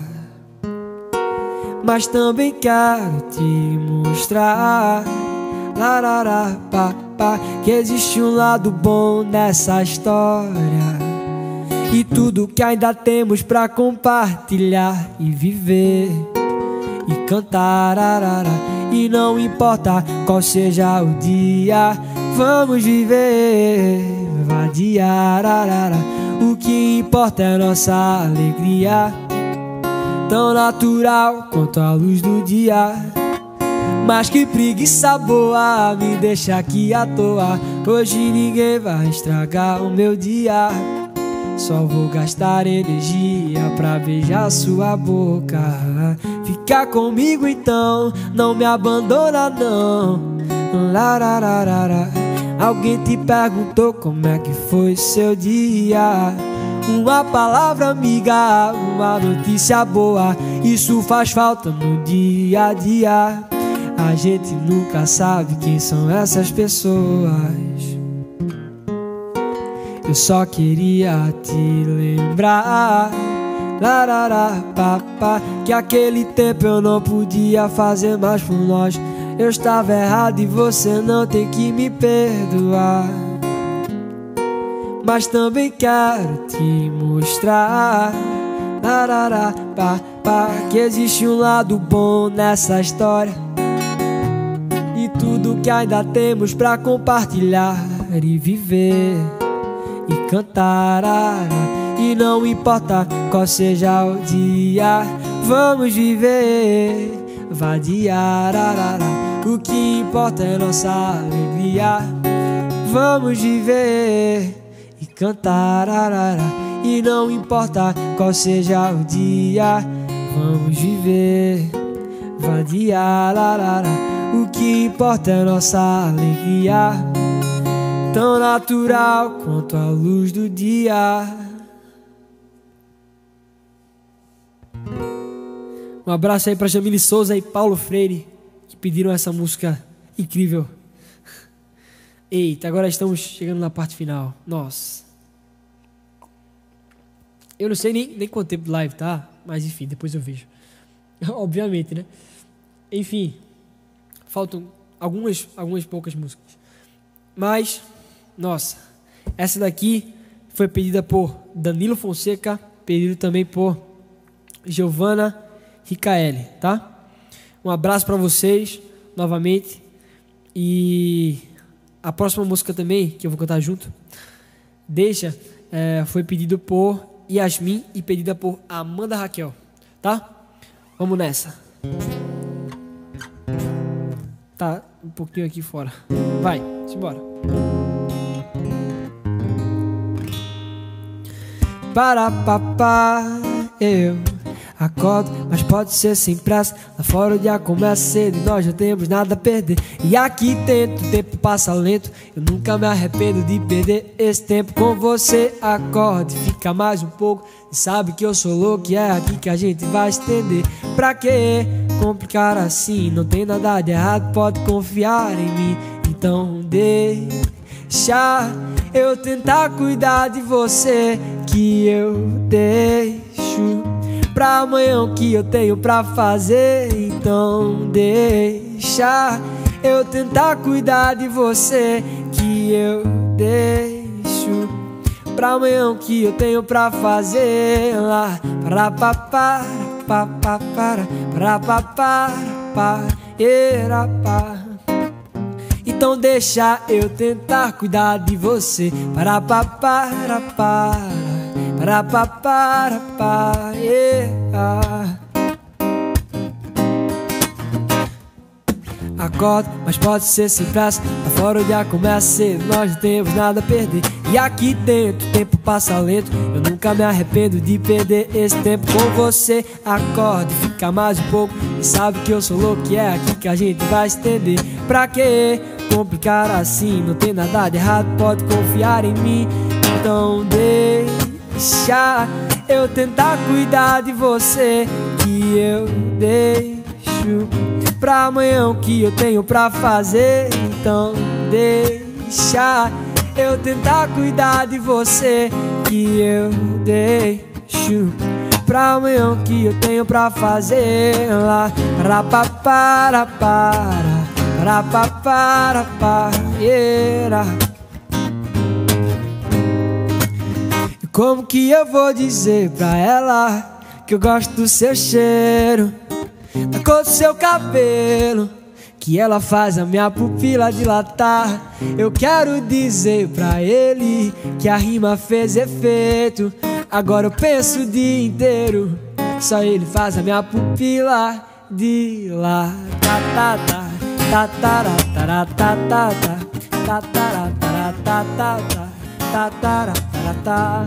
[SPEAKER 1] mas também quero te mostrar, larará, papá, que existe um lado bom nessa história e tudo que ainda temos pra compartilhar e viver e cantar, arará. E não importa qual seja o dia, vamos viver, vadiar, arará. O que importa é nossa alegria, tão natural quanto a luz do dia, mas que preguiça boa, me deixa aqui à toa. Hoje ninguém vai estragar o meu dia, só vou gastar energia pra beijar sua boca. Fica comigo então, não me abandona não. Larararara. Alguém te perguntou como é que foi seu dia? Uma palavra amiga, uma notícia boa, isso faz falta no dia a dia. A gente nunca sabe quem são essas pessoas. Eu só queria te lembrar, larará, papá, que aquele tempo eu não podia fazer mais por nós. Eu estava errado e você não tem que me perdoar, mas também quero te mostrar, larará, papá, que existe um lado bom nessa história e tudo que ainda temos pra compartilhar e viver e cantar, arara. E não importa qual seja o dia, vamos viver, vadiar, arara. O que importa é nossa alegria, vamos viver e cantar, arara. E não importa qual seja o dia, vamos viver, vadiar, arara. O que importa é nossa alegria, tão natural quanto a luz do dia. Um abraço aí pra Jamile Souza e Paulo Freire, que pediram essa música incrível. Eita, agora estamos chegando na parte final. Nossa. Eu não sei nem, nem quanto tempo de live, tá? Mas enfim, depois eu vejo. Obviamente, né? Enfim, faltam algumas, algumas poucas músicas. Mas, nossa, essa daqui foi pedida por Danilo Fonseca, pedido também por Giovana Ricaeli, tá? Um abraço pra vocês, novamente. E a próxima música também, que eu vou cantar junto, Deixa, é, foi pedido por Yasmin e pedida por Amanda Raquel, tá? Vamos nessa. Tá um pouquinho aqui fora. Vai, simbora. Para papá, eu acordo, mas pode ser sem pressa. Lá fora o dia começa cedo e nós já temos nada a perder. E aqui dentro o tempo passa lento. Eu nunca me arrependo de perder esse tempo com você. Acorde, fica mais um pouco. E sabe que eu sou louco e é aqui que a gente vai estender. Pra que complicar assim? Não tem nada de errado, pode confiar em mim. Então deixa eu tentar cuidar de você, que eu deixo pra amanhã o que eu tenho pra fazer. Então deixa eu tentar cuidar de você, que eu deixo pra amanhã o que eu tenho pra fazer. Lá para papá, papá, para para papá, para para. Então deixa eu tentar cuidar de você. Para papá, para para para para para, yeah. Acordo, mas pode ser sem pressa. Lá fora o dia começa cedo, nós não temos nada a perder. E aqui dentro o tempo passa lento. Eu nunca me arrependo de perder esse tempo com você. Acorde, fica mais um pouco. E sabe que eu sou louco e é aqui que a gente vai estender. Pra que complicar assim? Não tem nada de errado, pode confiar em mim. Então deixa eu tentar cuidar de você, que eu deixo pra amanhã o que eu tenho pra fazer. Então deixa eu tentar cuidar de você, que eu deixo pra amanhã o que eu tenho pra fazer. Lá para para para para para para, yeah. Como que eu vou dizer pra ela que eu gosto do seu cheiro, da cor do seu cabelo, que ela faz a minha pupila dilatar? Eu quero dizer pra ele que a rima fez efeito. Agora eu penso o dia inteiro, só ele faz a minha pupila dilatar. Ta ta ta ta ta ta ta ta ta ta ta ta.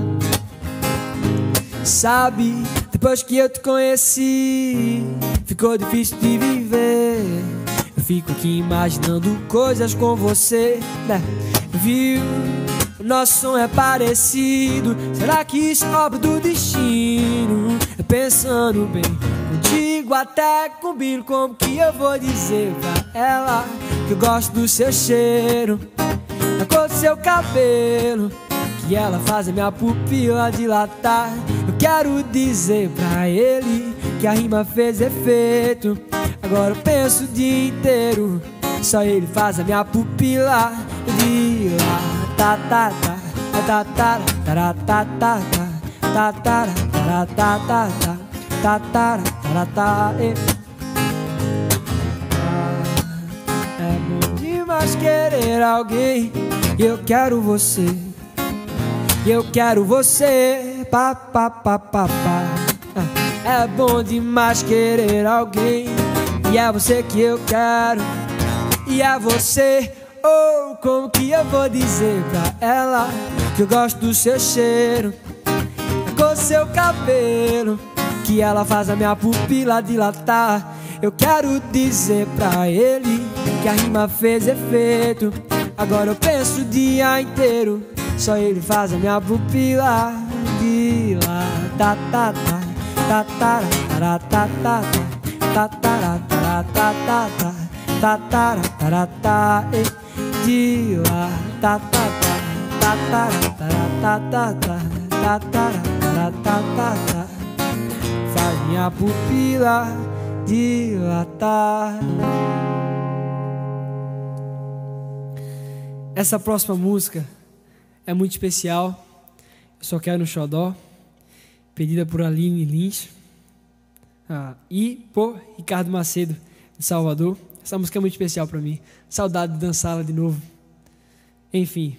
[SPEAKER 1] Sabe, depois que eu te conheci, ficou difícil de viver. Eu fico aqui imaginando coisas com você, né? Viu? O nosso som é parecido. Será que isso é obra do destino? Pensando bem, contigo até combino. Como que eu vou dizer pra ela que eu gosto do seu cheiro, da cor do seu cabelo, que ela faz a minha pupila dilatar? Eu quero dizer pra ele que a rima fez efeito. Agora eu penso o dia inteiro, só ele faz a minha pupila dilatar. Ta ta ta ta ta ta ta ta ta ta ta ta ta ta ta. É bom demais querer alguém, e eu quero você, e eu quero você, pa pa pa pa pa. É bom demais querer alguém, e é você que eu quero, e é você. Oh, como que eu vou dizer pra ela que eu gosto do seu cheiro, com o seu cabelo, que ela faz a minha pupila dilatar? Eu quero dizer pra ele que a rima fez efeito. Agora eu penso o dia inteiro, só ele faz a minha pupila dilatar. Ta ta ta ta ta ta ta ta ta ta ta ta ta dilatar. Ta ta ta ta ta ta ta ta ta, faz minha pupila dilatar. Essa próxima música é muito especial. Eu só quero um xodó, pedida por Aline Lins, ah, e por Ricardo Macedo de Salvador. Essa música é muito especial para mim. Saudade de dançá-la de novo. Enfim.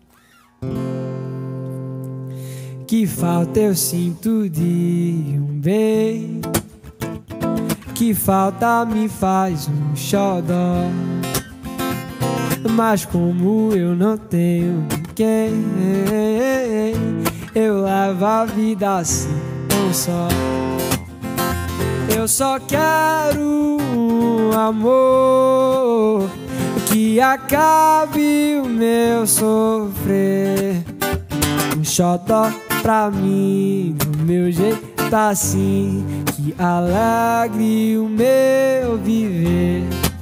[SPEAKER 1] Que falta eu sinto de um bem, que falta me faz um xodó. Mas como eu não tenho ninguém, eu levo a vida assim tão só. Eu só quero um amor que acabe o meu sofrer. Um xodó pra mim, do meu jeito assim, que alegre o meu viver.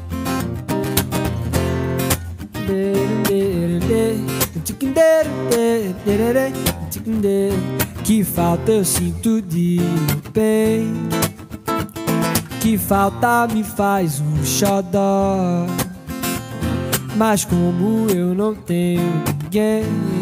[SPEAKER 1] Que falta eu sinto de bem, que falta me faz um xodó. Mas como eu não tenho ninguém,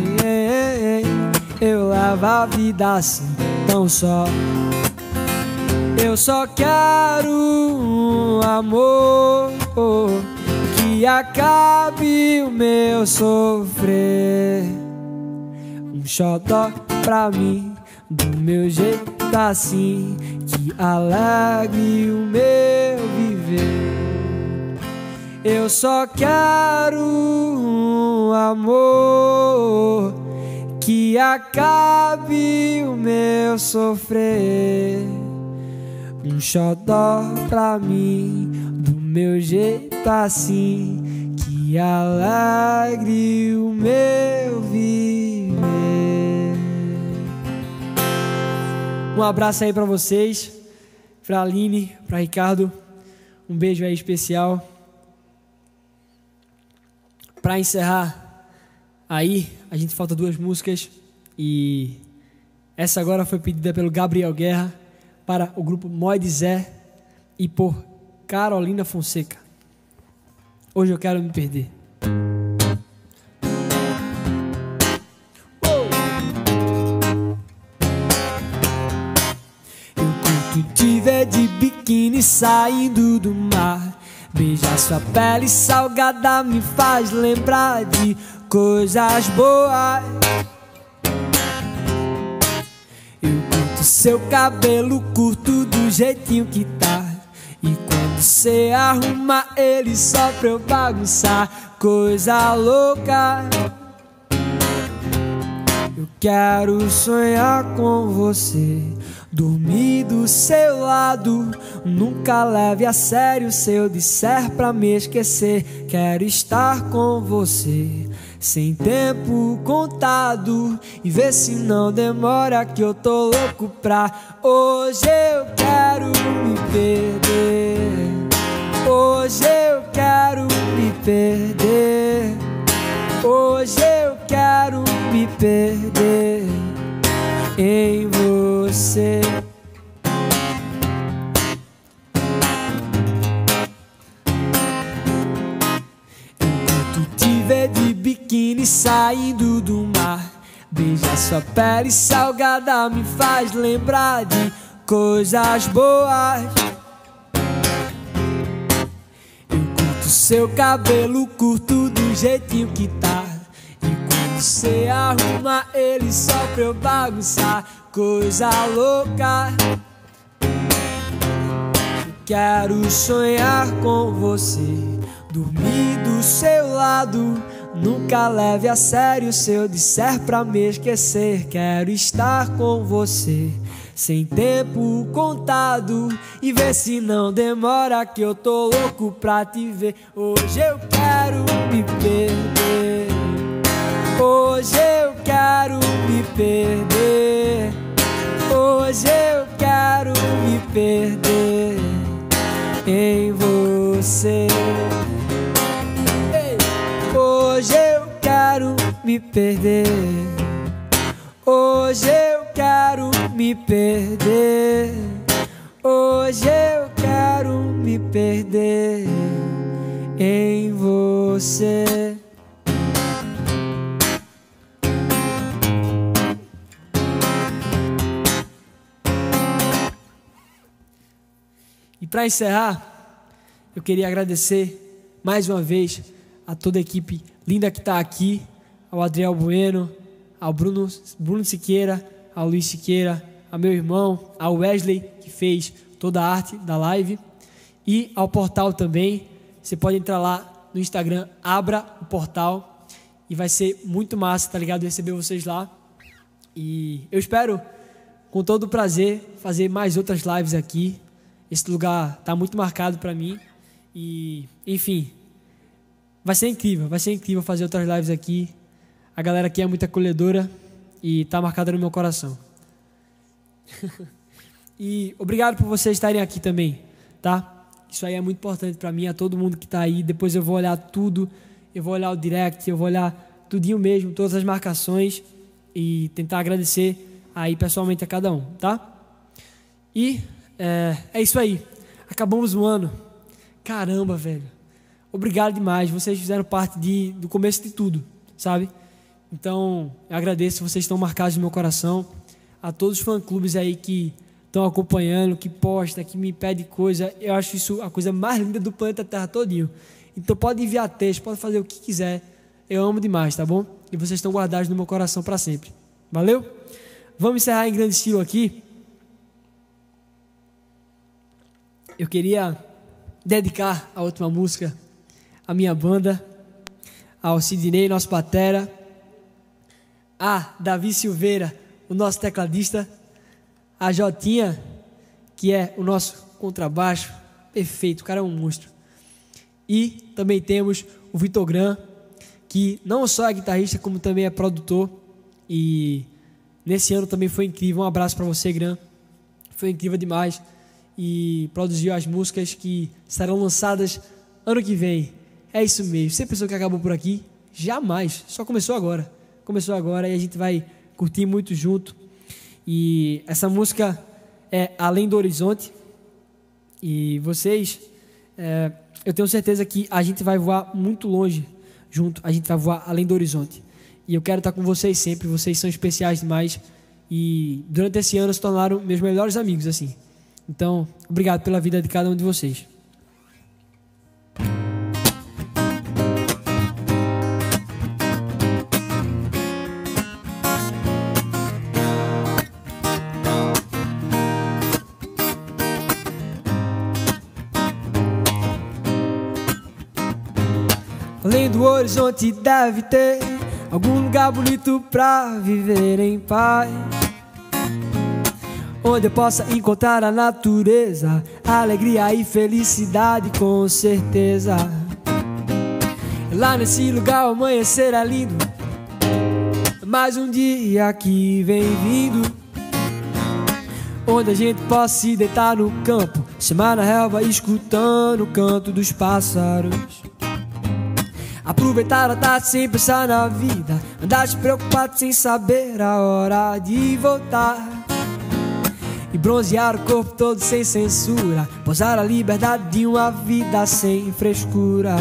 [SPEAKER 1] eu levo a vida assim tão só. Eu só quero um amor que acabe o meu sofrer. Um xodó pra mim, do meu jeito assim, que alegre o meu viver. Eu só quero um amor que acabe o meu sofrer. Um xodó pra mim, do meu jeito assim, que alegre o meu viver. Um abraço aí pra vocês, pra Aline, pra Ricardo. Um beijo aí especial. Pra encerrar aí, a gente falta duas músicas, e essa agora foi pedida pelo Gabriel Guerra para o grupo Moide Zé e por Carolina Fonseca. Hoje eu quero me perder. Eu curto te ver de biquíni saindo do mar. Beijar sua pele salgada me faz lembrar de coisas boas. Eu curto seu cabelo curto do jeitinho que tá, e quando cê arruma ele só pra eu bagunçar. Coisa louca. Eu quero sonhar com você, dormir do seu lado. Nunca leve a sério se eu disser pra me esquecer. Quero estar com você sem tempo contado, e ver se não demora que eu tô louco pra. Hoje eu quero me perder, hoje eu quero me perder, hoje eu quero me perder em você. Enquanto te ver de biquíni saindo do mar, beijar sua pele salgada me faz lembrar de coisas boas. Eu curto seu cabelo curto do jeitinho que tá, e quando cê arruma ele só pra eu bagunçar. Coisa louca. Eu quero sonhar com você, dormir do seu lado. Nunca leve a sério se eu disser pra me esquecer. Quero estar com você sem tempo contado, e ver se não demora que eu tô louco pra te ver. Hoje eu quero me perder, Hoje eu quero me perder. Hoje eu quero me perder em você. Ei. Hoje eu quero me perder. Hoje eu quero me perder. Hoje eu quero me perder em você. E para encerrar, eu queria agradecer mais uma vez a toda a equipe linda que está aqui, ao Adriel Bueno, ao Bruno, Bruno Siqueira, ao Luiz Siqueira, ao meu irmão, ao Wesley, que fez toda a arte da live, e ao portal também. Você pode entrar lá no Instagram, abra o portal, e vai ser muito massa, tá ligado? Receber vocês lá. E eu espero, com todo o prazer, fazer mais outras lives aqui. Esse lugar tá muito marcado para mim. E, enfim, vai ser incrível, vai ser incrível fazer outras lives aqui. A galera aqui é muito acolhedora e tá marcada no meu coração. E obrigado por vocês estarem aqui também, tá? Isso aí é muito importante para mim, a todo mundo que tá aí. Depois eu vou olhar tudo, eu vou olhar o direct, eu vou olhar tudinho mesmo, todas as marcações, e tentar agradecer aí pessoalmente a cada um, tá? E é, é isso aí. Acabamos o ano. Caramba, velho. Obrigado demais. Vocês fizeram parte de, do começo de tudo, sabe? Então, eu agradeço. Vocês estão marcados no meu coração. A todos os fã-clubes aí que estão acompanhando, que postam, que me pedem coisa. Eu acho isso a coisa mais linda do planeta Terra todinho. Então pode enviar texto, pode fazer o que quiser. Eu amo demais, tá bom? E vocês estão guardados no meu coração para sempre. Valeu? Vamos encerrar em grande estilo aqui. Eu queria dedicar a última música à minha banda, ao Sidney, nosso batera, a Davi Silveira, o nosso tecladista, a Jotinha, que é o nosso contrabaixo, perfeito, o cara é um monstro. E também temos o Vitor Gran, que não só é guitarrista, como também é produtor. E nesse ano também foi incrível. Um abraço para você, Gran. Foi incrível demais. E produziu as músicas que serão lançadas ano que vem. É isso mesmo. Você pensou que acabou por aqui? Jamais. Só começou agora. Começou agora e a gente vai curtir muito junto. E essa música é Além do Horizonte. E vocês, é, eu tenho certeza que a gente vai voar muito longe junto. A gente vai voar além do horizonte. E eu quero estar com vocês sempre. Vocês são especiais demais. E durante esse ano se tornaram meus melhores amigos, assim. Então, obrigado pela vida de cada um de vocês. Além do horizonte deve ter algum lugar bonito pra viver em paz, onde eu possa encontrar a natureza, alegria e felicidade com certeza. Lá nesse lugar o amanhecer é lindo, mais um dia que vem vindo, onde a gente possa se deitar no campo, semar na relva escutando o canto dos pássaros. Aproveitar a tarde sem pensar na vida, andar despreocupado sem saber a hora de voltar, e bronzear o corpo todo sem censura, posar a liberdade de uma vida sem frescura.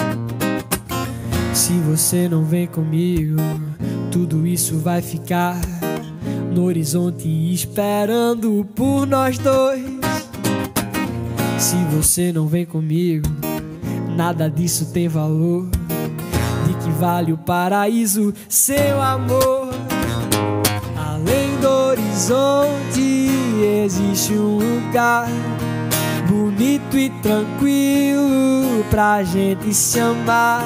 [SPEAKER 1] Se você não vem comigo, tudo isso vai ficar no horizonte esperando por nós dois. Se você não vem comigo, nada disso tem valor. De que vale o paraíso, seu amor? Além do horizonte existe um lugar bonito e tranquilo pra gente se amar.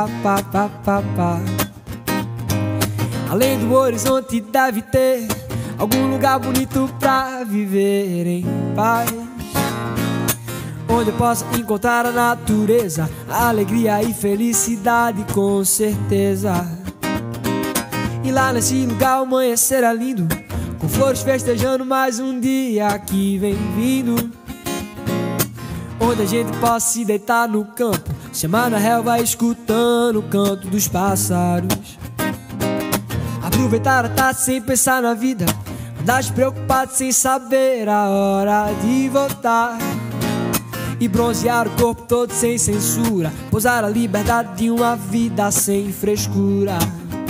[SPEAKER 1] Além do horizonte deve ter algum lugar bonito pra viver em paz, onde eu possa encontrar a natureza, a alegria e felicidade com certeza. E lá nesse lugar o amanhecer será lindo, com flores festejando mais um dia que vem vindo, onde a gente possa se deitar no campo, se amar na relva escutando o canto dos pássaros, aproveitar a tarde sem pensar na vida, andar despreocupado sem saber a hora de voltar, e bronzear o corpo todo sem censura, pousar a liberdade de uma vida sem frescura.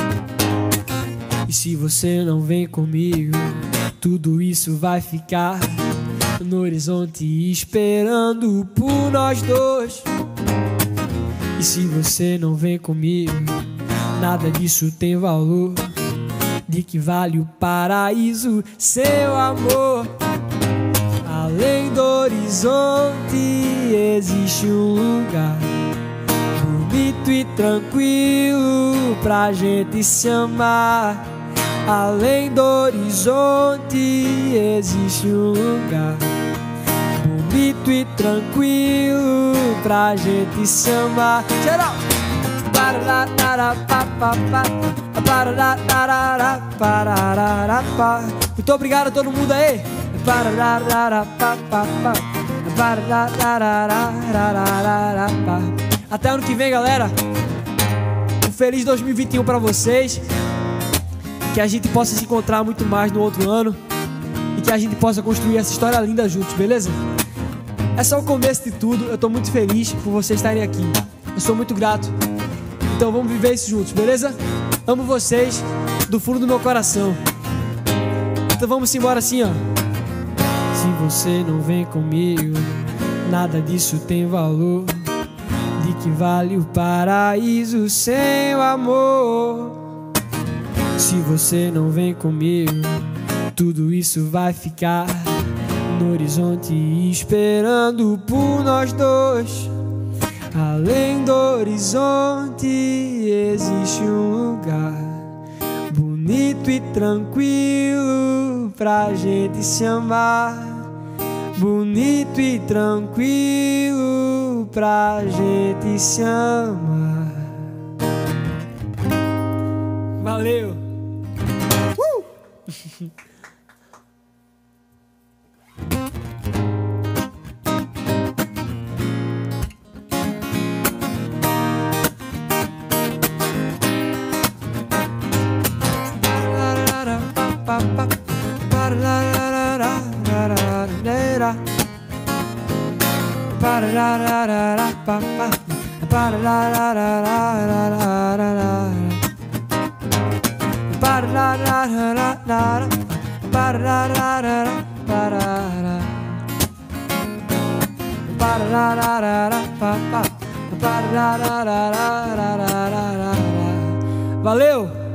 [SPEAKER 1] E se você não vem comigo, tudo isso vai ficar no horizonte esperando por nós dois. E se você não vem comigo, nada disso tem valor. De que vale o paraíso, seu amor? Além do horizonte existe um lugar bonito e tranquilo pra gente se amar. Além do horizonte existe um lugar bonito e tranquilo pra gente se amar. Geral! Muito obrigado a todo mundo aí. Até ano que vem, galera. Um feliz dois mil e vinte e um pra vocês. Que a gente possa se encontrar muito mais no outro ano e que a gente possa construir essa história linda juntos, beleza? É só o começo de tudo. Eu tô muito feliz por vocês estarem aqui. Eu sou muito grato. Então vamos viver isso juntos, beleza? Amo vocês do fundo do meu coração. Então vamos embora assim, ó. Se você não vem comigo, nada disso tem valor. De que vale o paraíso sem o amor? Se você não vem comigo, tudo isso vai ficar no horizonte esperando por nós dois. Além do horizonte existe um lugar bonito e tranquilo pra gente se amar. Bonito e tranquilo pra gente se amar. Valeu! Uh! Valeu!